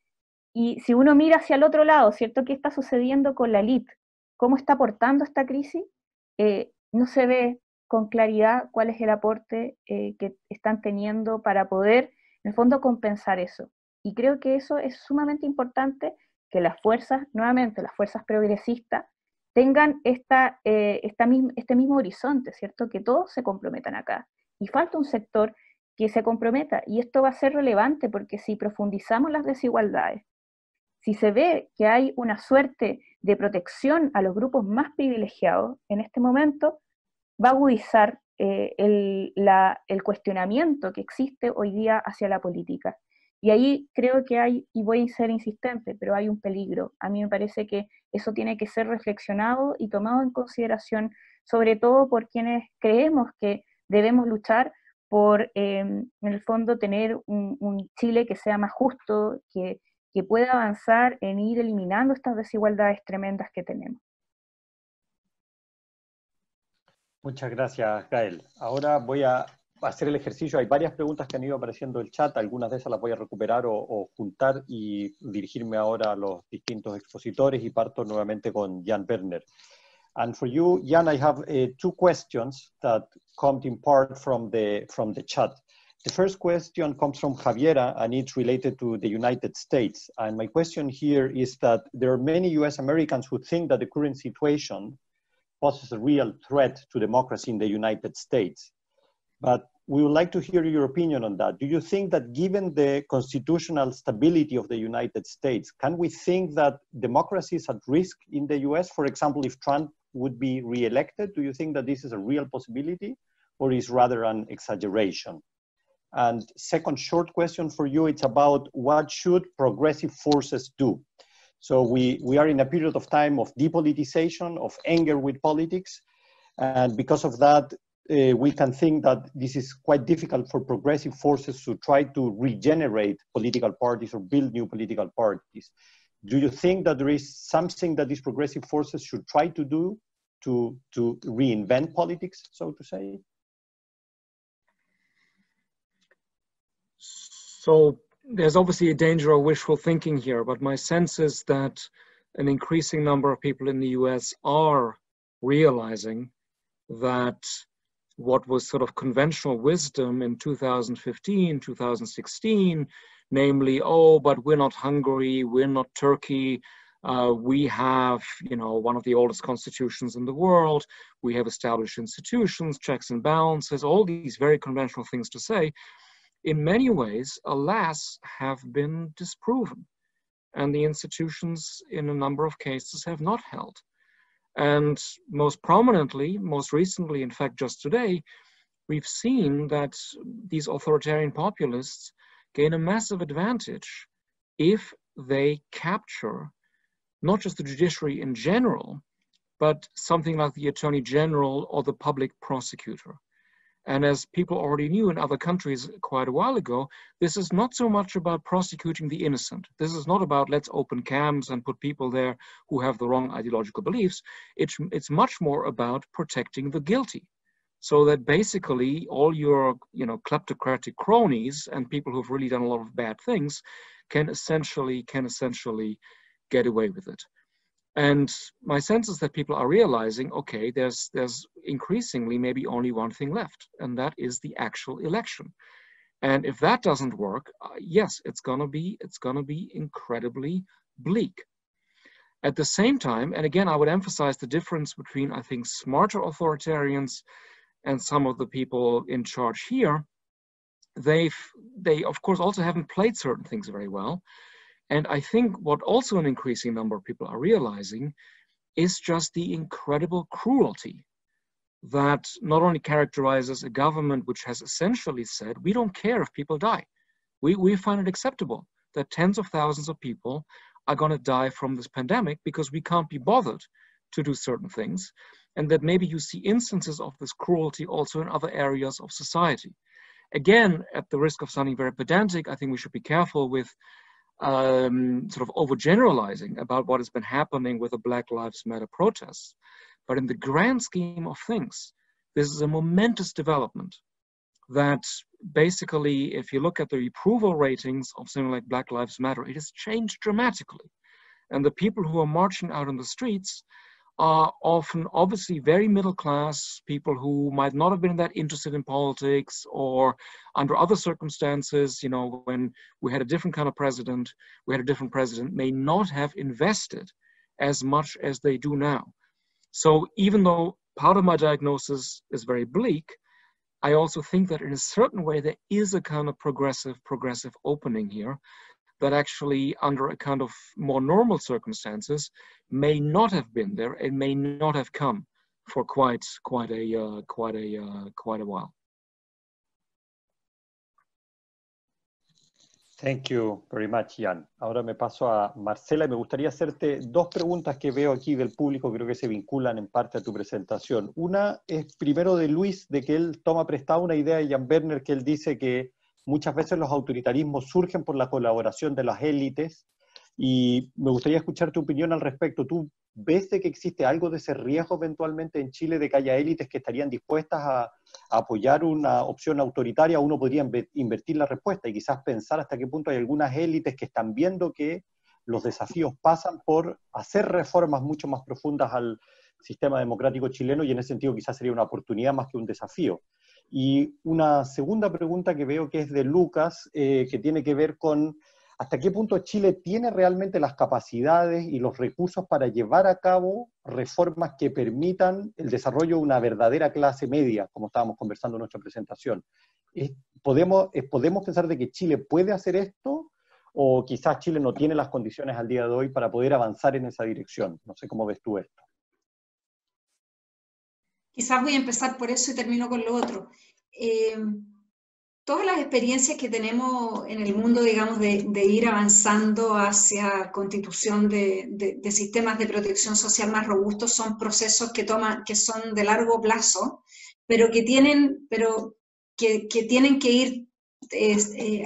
Y si uno mira hacia el otro lado, ¿cierto? ¿Qué está sucediendo con la elite? ¿Cómo está aportando esta crisis? Eh, no se ve con claridad cuál es el aporte eh, que están teniendo para poder, en el fondo, compensar eso. Y creo que eso es sumamente importante, que las fuerzas, nuevamente, las fuerzas progresistas, tengan esta, eh, esta misma, este mismo horizonte, ¿cierto? Que todos se comprometan acá. Y falta un sector que se comprometa, y esto va a ser relevante porque si profundizamos las desigualdades, si se ve que hay una suerte de protección a los grupos más privilegiados en este momento, va a agudizar eh, el, la, el cuestionamiento que existe hoy día hacia la política. Y ahí creo que hay, y voy a ser insistente, pero hay un peligro. A mí me parece que eso tiene que ser reflexionado y tomado en consideración, sobre todo por quienes creemos que debemos luchar por, eh, en el fondo, tener un, un Chile que sea más justo, que, que pueda avanzar en ir eliminando estas desigualdades tremendas que tenemos. Muchas gracias, Gael. Ahora voy a hacer el ejercicio. Hay varias preguntas que han ido apareciendo en el chat, algunas de esas las voy a recuperar o, o juntar y dirigirme ahora a los distintos expositores, y parto nuevamente con Jan Werner. And for you, Jan, I have uh, two questions that come in part from the, from the chat. The first question comes from Javiera, and it's related to the United States. And my question here is that there are many U S Americans who think that the current situation poses a real threat to democracy in the United States. But we would like to hear your opinion on that. Do you think that given the constitutional stability of the United States, can we think that democracy is at risk in the U S? For example, if Trump would be re-elected, do you think that this is a real possibility, or is rather an exaggeration? And second short question for you, it's about what should progressive forces do? So we, we are in a period of time of depoliticization, of anger with politics. And because of that, uh, we can think that this is quite difficult for progressive forces to try to regenerate political parties or build new political parties. Do you think that there is something that these progressive forces should try to do to, to reinvent politics, so to say? So there's obviously a danger of wishful thinking here, but my sense is that an increasing number of people in the U S are realizing that what was sort of conventional wisdom in two thousand fifteen, two thousand sixteen, namely, oh, but we're not Hungary, we're not Turkey, uh, we have, you know, one of the oldest constitutions in the world, we have established institutions, checks and balances, all these very conventional things to say, in many ways, alas, have been disproven. And the institutions, in a number of cases, have not held. And most prominently, most recently, in fact, just today, we've seen that these authoritarian populists gain a massive advantage if they capture not just the judiciary in general, but something like the Attorney General or the public prosecutor. And as people already knew in other countries quite a while ago, this is not so much about prosecuting the innocent. This is not about let's open camps and put people there who have the wrong ideological beliefs. It's, it's much more about protecting the guilty. So that basically all your, you know, kleptocratic cronies and people who've really done a lot of bad things can essentially, can essentially get away with it. And my sense is that people are realizing, okay, there's, there's increasingly maybe only one thing left, and that is the actual election. And if that doesn't work, uh, yes, it's gonna be, it's gonna be incredibly bleak. At the same time, and again, I would emphasize the difference between, I think, smarter authoritarians and some of the people in charge here. They've, they, of course, also haven't played certain things very well. And I think what also an increasing number of people are realizing is just the incredible cruelty that not only characterizes a government which has essentially said, we don't care if people die. We, we find it acceptable that tens of thousands of people are going to die from this pandemic because we can't be bothered to do certain things. And that maybe you see instances of this cruelty also in other areas of society. Again, at the risk of sounding very pedantic, I think we should be careful with Um, sort of overgeneralizing about what has been happening with the Black Lives Matter protests. But in the grand scheme of things, this is a momentous development that basically, if you look at the approval ratings of something like Black Lives Matter, it has changed dramatically. And the people who are marching out on the streets are often obviously very middle class, people who might not have been that interested in politics, or under other circumstances, you know, when we had a different kind of president, we had a different president, may not have invested as much as they do now. So even though part of my diagnosis is very bleak, I also think that in a certain way there is a kind of progressive, progressive opening here that actually under a kind of more normal circumstances may not have been there and may not have come for quite, quite a, uh, quite a, uh, quite a while. Thank you very much, Jan. Ahora me paso a Marcela y me gustaría hacerte dos preguntas que veo aquí del público, creo que se vinculan en parte a tu presentación. Una es primero de Luis, de que él toma prestada una idea de Jan Werner, que él dice que muchas veces los autoritarismos surgen por la colaboración de las élites, y me gustaría escuchar tu opinión al respecto. ¿Tú ves de que existe algo de ese riesgo eventualmente en Chile de que haya élites que estarían dispuestas a, a apoyar una opción autoritaria? Uno podría invertir la respuesta y quizás pensar hasta qué punto hay algunas élites que están viendo que los desafíos pasan por hacer reformas mucho más profundas al sistema democrático chileno, y en ese sentido quizás sería una oportunidad más que un desafío. Y una segunda pregunta que veo que es de Lucas, eh, que tiene que ver con hasta qué punto Chile tiene realmente las capacidades y los recursos para llevar a cabo reformas que permitan el desarrollo de una verdadera clase media, como estábamos conversando en nuestra presentación. ¿Podemos, ¿Podemos pensar de que Chile puede hacer esto? ¿O quizás Chile no tiene las condiciones al día de hoy para poder avanzar en esa dirección? No sé cómo ves tú esto. Quizás voy a empezar por eso y termino con lo otro. Eh, todas las experiencias que tenemos en el mundo, digamos, de, de ir avanzando hacia constitución de, de, de sistemas de protección social más robustos son procesos que toman, que son de largo plazo, pero que tienen, pero que, que tienen que ir eh,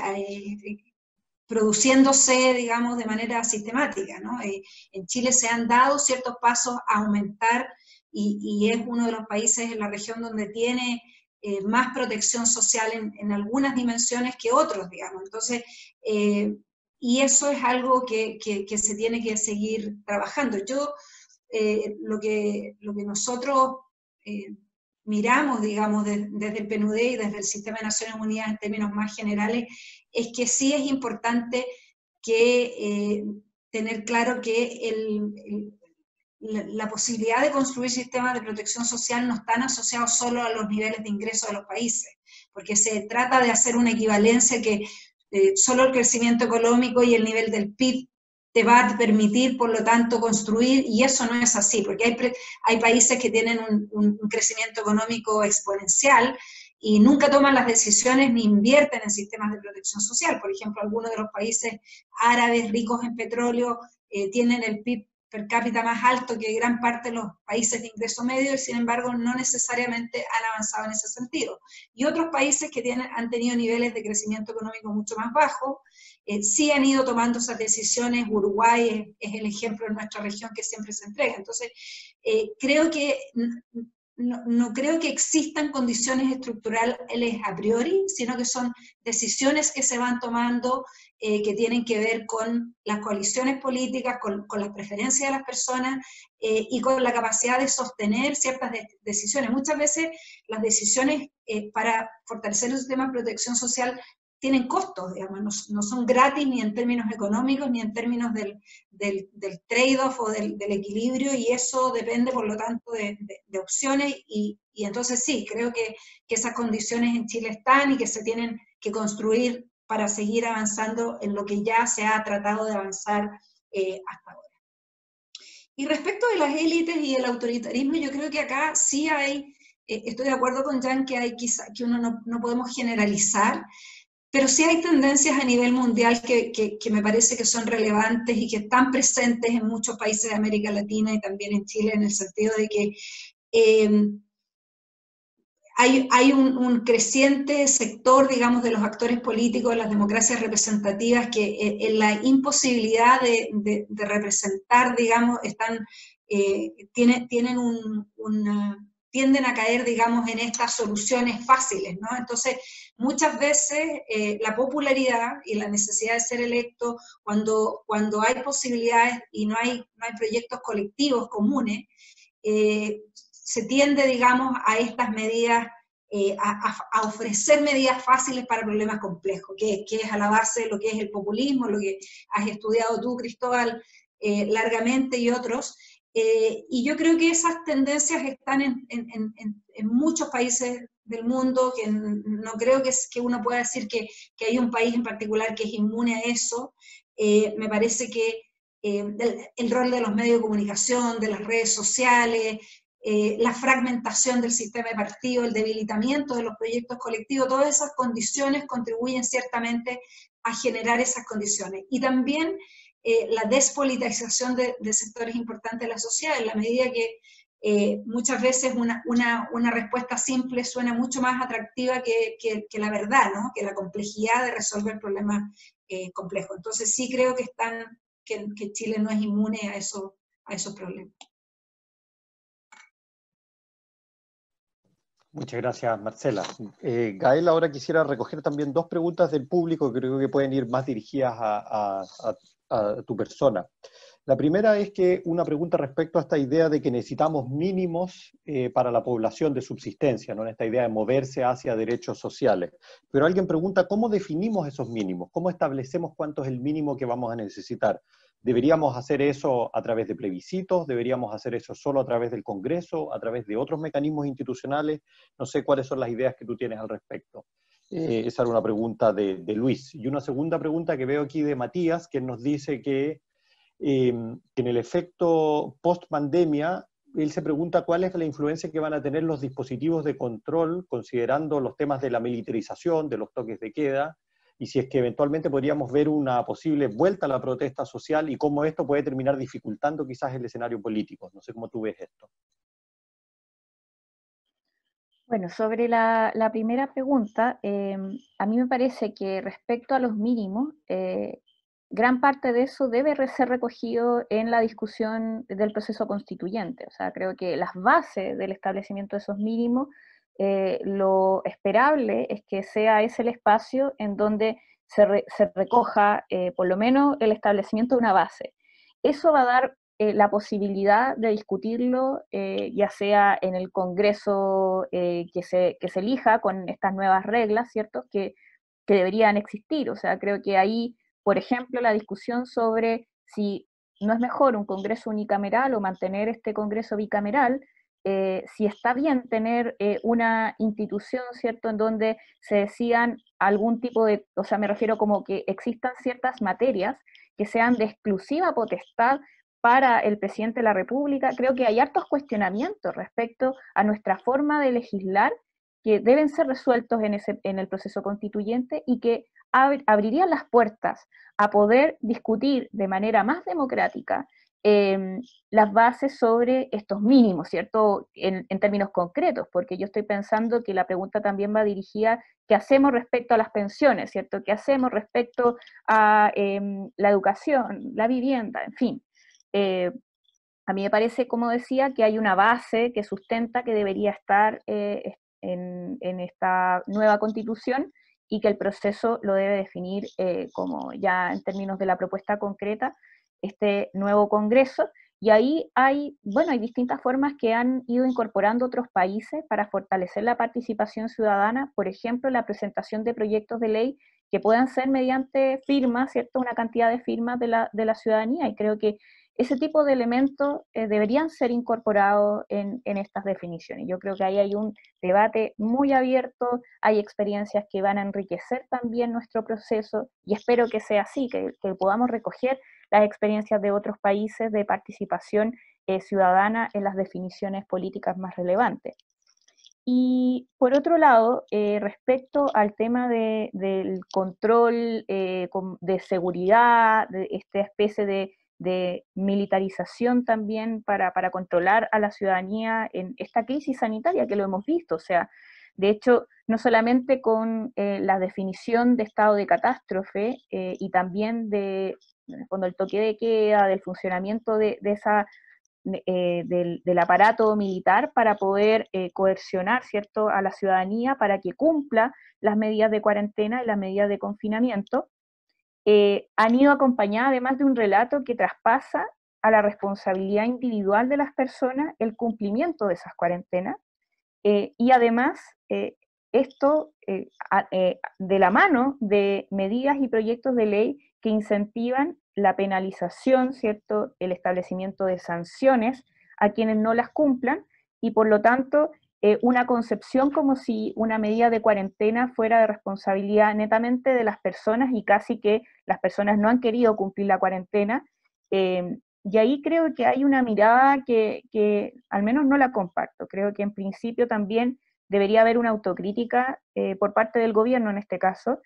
eh, produciéndose, digamos, de manera sistemática, ¿no? Eh, en Chile se han dado ciertos pasos a aumentar y, y es uno de los países en la región donde tiene eh, más protección social en, en algunas dimensiones que otros, digamos. Entonces, eh, y eso es algo que, que, que se tiene que seguir trabajando. Yo, eh, lo, que, lo que nosotros eh, miramos, digamos, de, desde el P N U D y desde el Sistema de Naciones Unidas en términos más generales, es que sí es importante que, eh, tener claro que el, el, la, la posibilidad de construir sistemas de protección social no están asociados solo a los niveles de ingreso de los países, porque se trata de hacer una equivalencia que eh, solo el crecimiento económico y el nivel del P I B te va a permitir, por lo tanto, construir, y eso no es así, porque hay, hay países que tienen un, un, un crecimiento económico exponencial y nunca toman las decisiones ni invierten en sistemas de protección social. Por ejemplo, algunos de los países árabes ricos en petróleo eh, tienen el P I B per cápita más alto que gran parte de los países de ingreso medio y sin embargo no necesariamente han avanzado en ese sentido. Y otros países que tienen, han tenido niveles de crecimiento económico mucho más bajos, eh, sí han ido tomando esas decisiones. Uruguay es, es el ejemplo en nuestra región que siempre se entrega. Entonces, eh, creo que no, no creo que existan condiciones estructurales a priori, sino que son decisiones que se van tomando eh, que tienen que ver con las coaliciones políticas, con, con las preferencias de las personas eh, y con la capacidad de sostener ciertas de, decisiones. Muchas veces las decisiones eh, para fortalecer el sistema de protección social tienen costos, digamos, no, no son gratis ni en términos económicos, ni en términos del, del, del trade-off o del, del equilibrio, y eso depende, por lo tanto, de, de, de opciones, y, y entonces sí, creo que, que esas condiciones en Chile están y que se tienen que construir para seguir avanzando en lo que ya se ha tratado de avanzar eh, hasta ahora. Y respecto de las élites y el autoritarismo, yo creo que acá sí hay, eh, estoy de acuerdo con Jan que, hay quizá, que uno no, no podemos generalizar, pero sí hay tendencias a nivel mundial que, que, que me parece que son relevantes y que están presentes en muchos países de América Latina y también en Chile, en el sentido de que eh, hay, hay un, un creciente sector, digamos, de los actores políticos, de las democracias representativas, que eh, en la imposibilidad de, de, de representar, digamos, están, eh, tiene, tienen un, una... tienden a caer, digamos, en estas soluciones fáciles, ¿no? Entonces, muchas veces eh, la popularidad y la necesidad de ser electo, cuando, cuando hay posibilidades y no hay, no hay proyectos colectivos comunes, eh, se tiende, digamos, a estas medidas, eh, a, a ofrecer medidas fáciles para problemas complejos, que, que es a la base de lo que es el populismo, lo que has estudiado tú, Cristóbal, eh, largamente, y otros. Eh, y yo creo que esas tendencias están en, en, en, en muchos países del mundo, que no creo que, es, que uno pueda decir que, que hay un país en particular que es inmune a eso. Eh, me parece que eh, el, el rol de los medios de comunicación, de las redes sociales, eh, la fragmentación del sistema de partido, el debilitamiento de los proyectos colectivos, todas esas condiciones contribuyen ciertamente a generar esas condiciones. Y también Eh, la despolitización de, de sectores importantes de la sociedad, en la medida que eh, muchas veces una, una, una respuesta simple suena mucho más atractiva que, que, que la verdad, ¿no? Que la complejidad de resolver problemas eh, complejos. Entonces sí creo que, están, que, que Chile no es inmune a, eso, a esos problemas. Muchas gracias, Marcela. Eh, Gael, ahora quisiera recoger también dos preguntas del público que creo que pueden ir más dirigidas a, a, a a tu persona. La primera es que una pregunta respecto a esta idea de que necesitamos mínimos eh, para la población de subsistencia, ¿no? En esta idea de moverse hacia derechos sociales. Pero alguien pregunta, ¿cómo definimos esos mínimos? ¿Cómo establecemos cuánto es el mínimo que vamos a necesitar? ¿Deberíamos hacer eso a través de plebiscitos? ¿Deberíamos hacer eso solo a través del Congreso? ¿A través de otros mecanismos institucionales? No sé cuáles son las ideas que tú tienes al respecto. Eh, esa era una pregunta de, de Luis. Y una segunda pregunta que veo aquí de Matías, que nos dice que, eh, que en el efecto post-pandemia él se pregunta cuál es la influencia que van a tener los dispositivos de control, considerando los temas de la militarización, de los toques de queda, y si es que eventualmente podríamos ver una posible vuelta a la protesta social y cómo esto puede terminar dificultando quizás el escenario político. No sé cómo tú ves esto. Bueno, sobre la, la primera pregunta, eh, a mí me parece que respecto a los mínimos, eh, gran parte de eso debe ser recogido en la discusión del proceso constituyente. O sea, creo que las bases del establecimiento de esos mínimos, eh, lo esperable es que sea ese el espacio en donde se, re, se recoja eh, por lo menos el establecimiento de una base. Eso va a dar eh, la posibilidad de discutirlo, eh, ya sea en el Congreso eh, que, se, que se elija con estas nuevas reglas, ¿cierto?, que, que deberían existir. O sea, creo que ahí, por ejemplo, la discusión sobre si no es mejor un Congreso unicameral o mantener este Congreso bicameral, eh, si está bien tener eh, una institución, ¿cierto?, en donde se decidan algún tipo de, o sea, me refiero como que existan ciertas materias que sean de exclusiva potestad para el presidente de la República. Creo que hay hartos cuestionamientos respecto a nuestra forma de legislar que deben ser resueltos en, ese, en el proceso constituyente y que ab abrirían las puertas a poder discutir de manera más democrática eh, las bases sobre estos mínimos, ¿cierto?, en, en términos concretos, porque yo estoy pensando que la pregunta también va dirigida qué hacemos respecto a las pensiones, ¿cierto?, qué hacemos respecto a eh, la educación, la vivienda, en fin. Eh, a mí me parece, como decía, que hay una base que sustenta que debería estar eh, en, en esta nueva constitución y que el proceso lo debe definir eh, como ya en términos de la propuesta concreta este nuevo Congreso. Y ahí hay, bueno, hay distintas formas que han ido incorporando otros países para fortalecer la participación ciudadana, por ejemplo, la presentación de proyectos de ley que puedan ser mediante firmas, ¿cierto?, una cantidad de firmas de la, de la ciudadanía, y creo que ese tipo de elementos eh, deberían ser incorporados en, en estas definiciones. Yo creo que ahí hay un debate muy abierto, hay experiencias que van a enriquecer también nuestro proceso, y espero que sea así, que, que podamos recoger las experiencias de otros países de participación eh, ciudadana en las definiciones políticas más relevantes. Y por otro lado, eh, respecto al tema de, del control eh, de seguridad, de esta especie de, de militarización también para, para controlar a la ciudadanía en esta crisis sanitaria que lo hemos visto, o sea, de hecho, no solamente con eh, la definición de estado de catástrofe eh, y también de, cuando el toque de queda, del funcionamiento de, de esa Eh, del, del aparato militar para poder eh, coercionar, ¿cierto?, a la ciudadanía para que cumpla las medidas de cuarentena y las medidas de confinamiento, eh, han ido acompañadas además de un relato que traspasa a la responsabilidad individual de las personas el cumplimiento de esas cuarentenas, eh, y además eh, esto eh, a, eh, de la mano de medidas y proyectos de ley que incentivan la penalización, ¿cierto?, el establecimiento de sanciones a quienes no las cumplan, y por lo tanto eh, una concepción como si una medida de cuarentena fuera de responsabilidad netamente de las personas y casi que las personas no han querido cumplir la cuarentena. Eh, y ahí creo que hay una mirada que, que al menos no la comparto. Creo que en principio también debería haber una autocrítica eh, por parte del gobierno en este caso,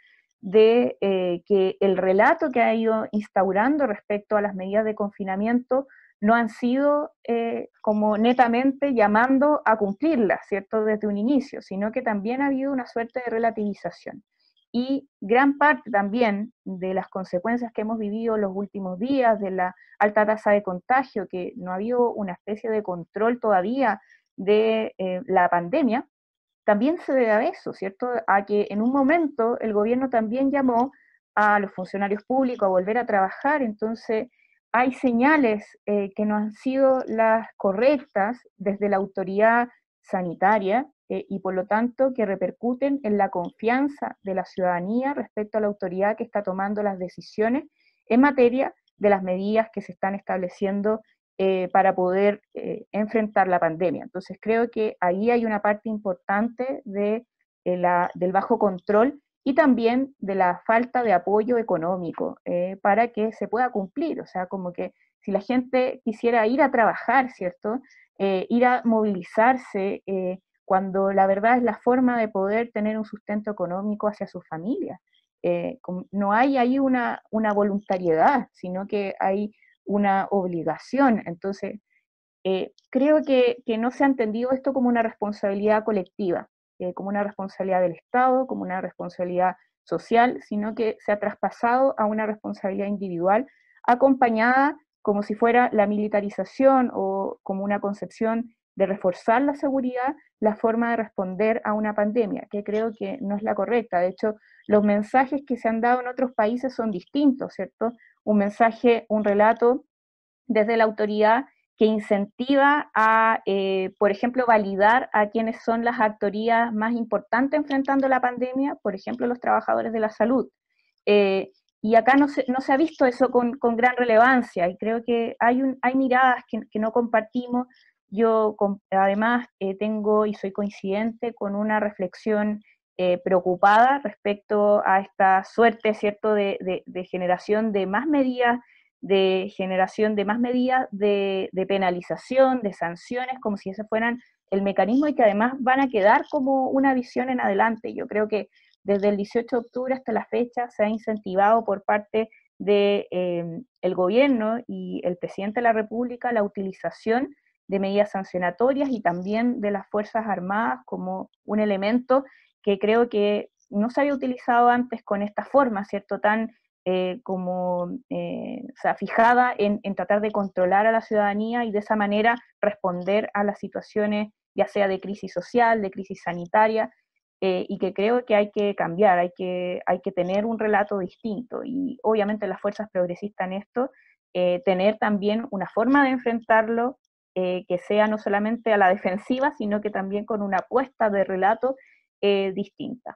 de eh, que el relato que ha ido instaurando respecto a las medidas de confinamiento no han sido eh, como netamente llamando a cumplirlas, ¿cierto?, desde un inicio, sino que también ha habido una suerte de relativización. Y gran parte también de las consecuencias que hemos vivido los últimos días, de la alta tasa de contagio, que no ha habido una especie de control todavía de eh, la pandemia, también se debe a eso, ¿cierto?, a que en un momento el gobierno también llamó a los funcionarios públicos a volver a trabajar. Entonces hay señales eh, que no han sido las correctas desde la autoridad sanitaria eh, y por lo tanto que repercuten en la confianza de la ciudadanía respecto a la autoridad que está tomando las decisiones en materia de las medidas que se están estableciendo Eh, para poder eh, enfrentar la pandemia. Entonces creo que ahí hay una parte importante de, de la, del bajo control y también de la falta de apoyo económico eh, para que se pueda cumplir. O sea, como que si la gente quisiera ir a trabajar, ¿cierto?, eh, ir a movilizarse eh, cuando la verdad es la forma de poder tener un sustento económico hacia su familia. Eh, no hay ahí una, una voluntariedad, sino que hay una obligación. Entonces, eh, creo que, que no se ha entendido esto como una responsabilidad colectiva, eh, como una responsabilidad del Estado, como una responsabilidad social, sino que se ha traspasado a una responsabilidad individual, acompañada como si fuera la militarización o como una concepción de reforzar la seguridad, la forma de responder a una pandemia, que creo que no es la correcta. De hecho, los mensajes que se han dado en otros países son distintos, ¿cierto? Un mensaje, un relato desde la autoridad que incentiva a, eh, por ejemplo, validar a quienes son las actorías más importantes enfrentando la pandemia, por ejemplo, los trabajadores de la salud. Eh, y acá no se, no se ha visto eso con, con gran relevancia, y creo que hay, un, hay miradas que, que no compartimos. Yo con, además eh, tengo y soy coincidente con una reflexión eh, preocupada respecto a esta suerte, ¿cierto?, de, de, de generación de más medidas, de generación de más medidas de, de penalización, de sanciones, como si ese fueran el mecanismo, y que además van a quedar como una visión en adelante. Yo creo que desde el dieciocho de octubre hasta la fecha se ha incentivado por parte del de, eh, el gobierno y el presidente de la República la utilización de medidas sancionatorias y también de las Fuerzas Armadas como un elemento que creo que no se había utilizado antes con esta forma, ¿cierto?, tan eh, como, eh, o sea, fijada en, en tratar de controlar a la ciudadanía y de esa manera responder a las situaciones, ya sea de crisis social, de crisis sanitaria, eh, y que creo que hay que cambiar, hay que, hay que tener un relato distinto, y obviamente las fuerzas progresistas en esto, eh, tener también una forma de enfrentarlo, eh, que sea no solamente a la defensiva, sino que también con una apuesta de relato eh, distinta.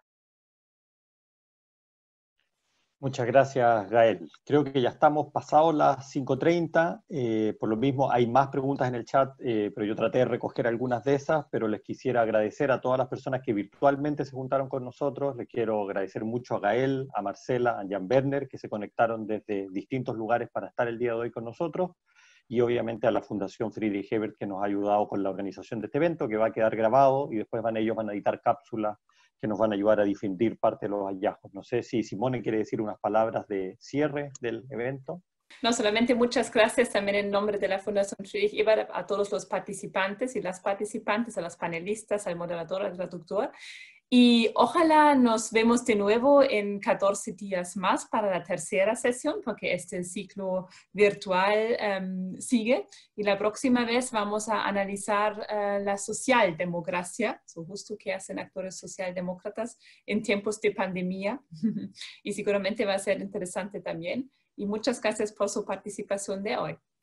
Muchas gracias, Gael. Creo que ya estamos pasados las cinco treinta, eh, por lo mismo hay más preguntas en el chat, eh, pero yo traté de recoger algunas de esas, pero les quisiera agradecer a todas las personas que virtualmente se juntaron con nosotros. Les quiero agradecer mucho a Gael, a Marcela, a Jan Werner, que se conectaron desde distintos lugares para estar el día de hoy con nosotros, y obviamente a la Fundación Friedrich Ebert, que nos ha ayudado con la organización de este evento, que va a quedar grabado, y después van ellos van a editar cápsulas que nos van a ayudar a difundir parte de los hallazgos. No sé si Simone quiere decir unas palabras de cierre del evento. No, solamente muchas gracias también en nombre de la Fundación Friedrich Ebert a todos los participantes y las participantes, a los panelistas, al moderador, al traductor. Y ojalá nos vemos de nuevo en catorce días más para la tercera sesión, porque este ciclo virtual um, sigue. Y la próxima vez vamos a analizar uh, la socialdemocracia, so justo que hacen actores socialdemócratas en tiempos de pandemia. Y seguramente va a ser interesante también. Y muchas gracias por su participación de hoy.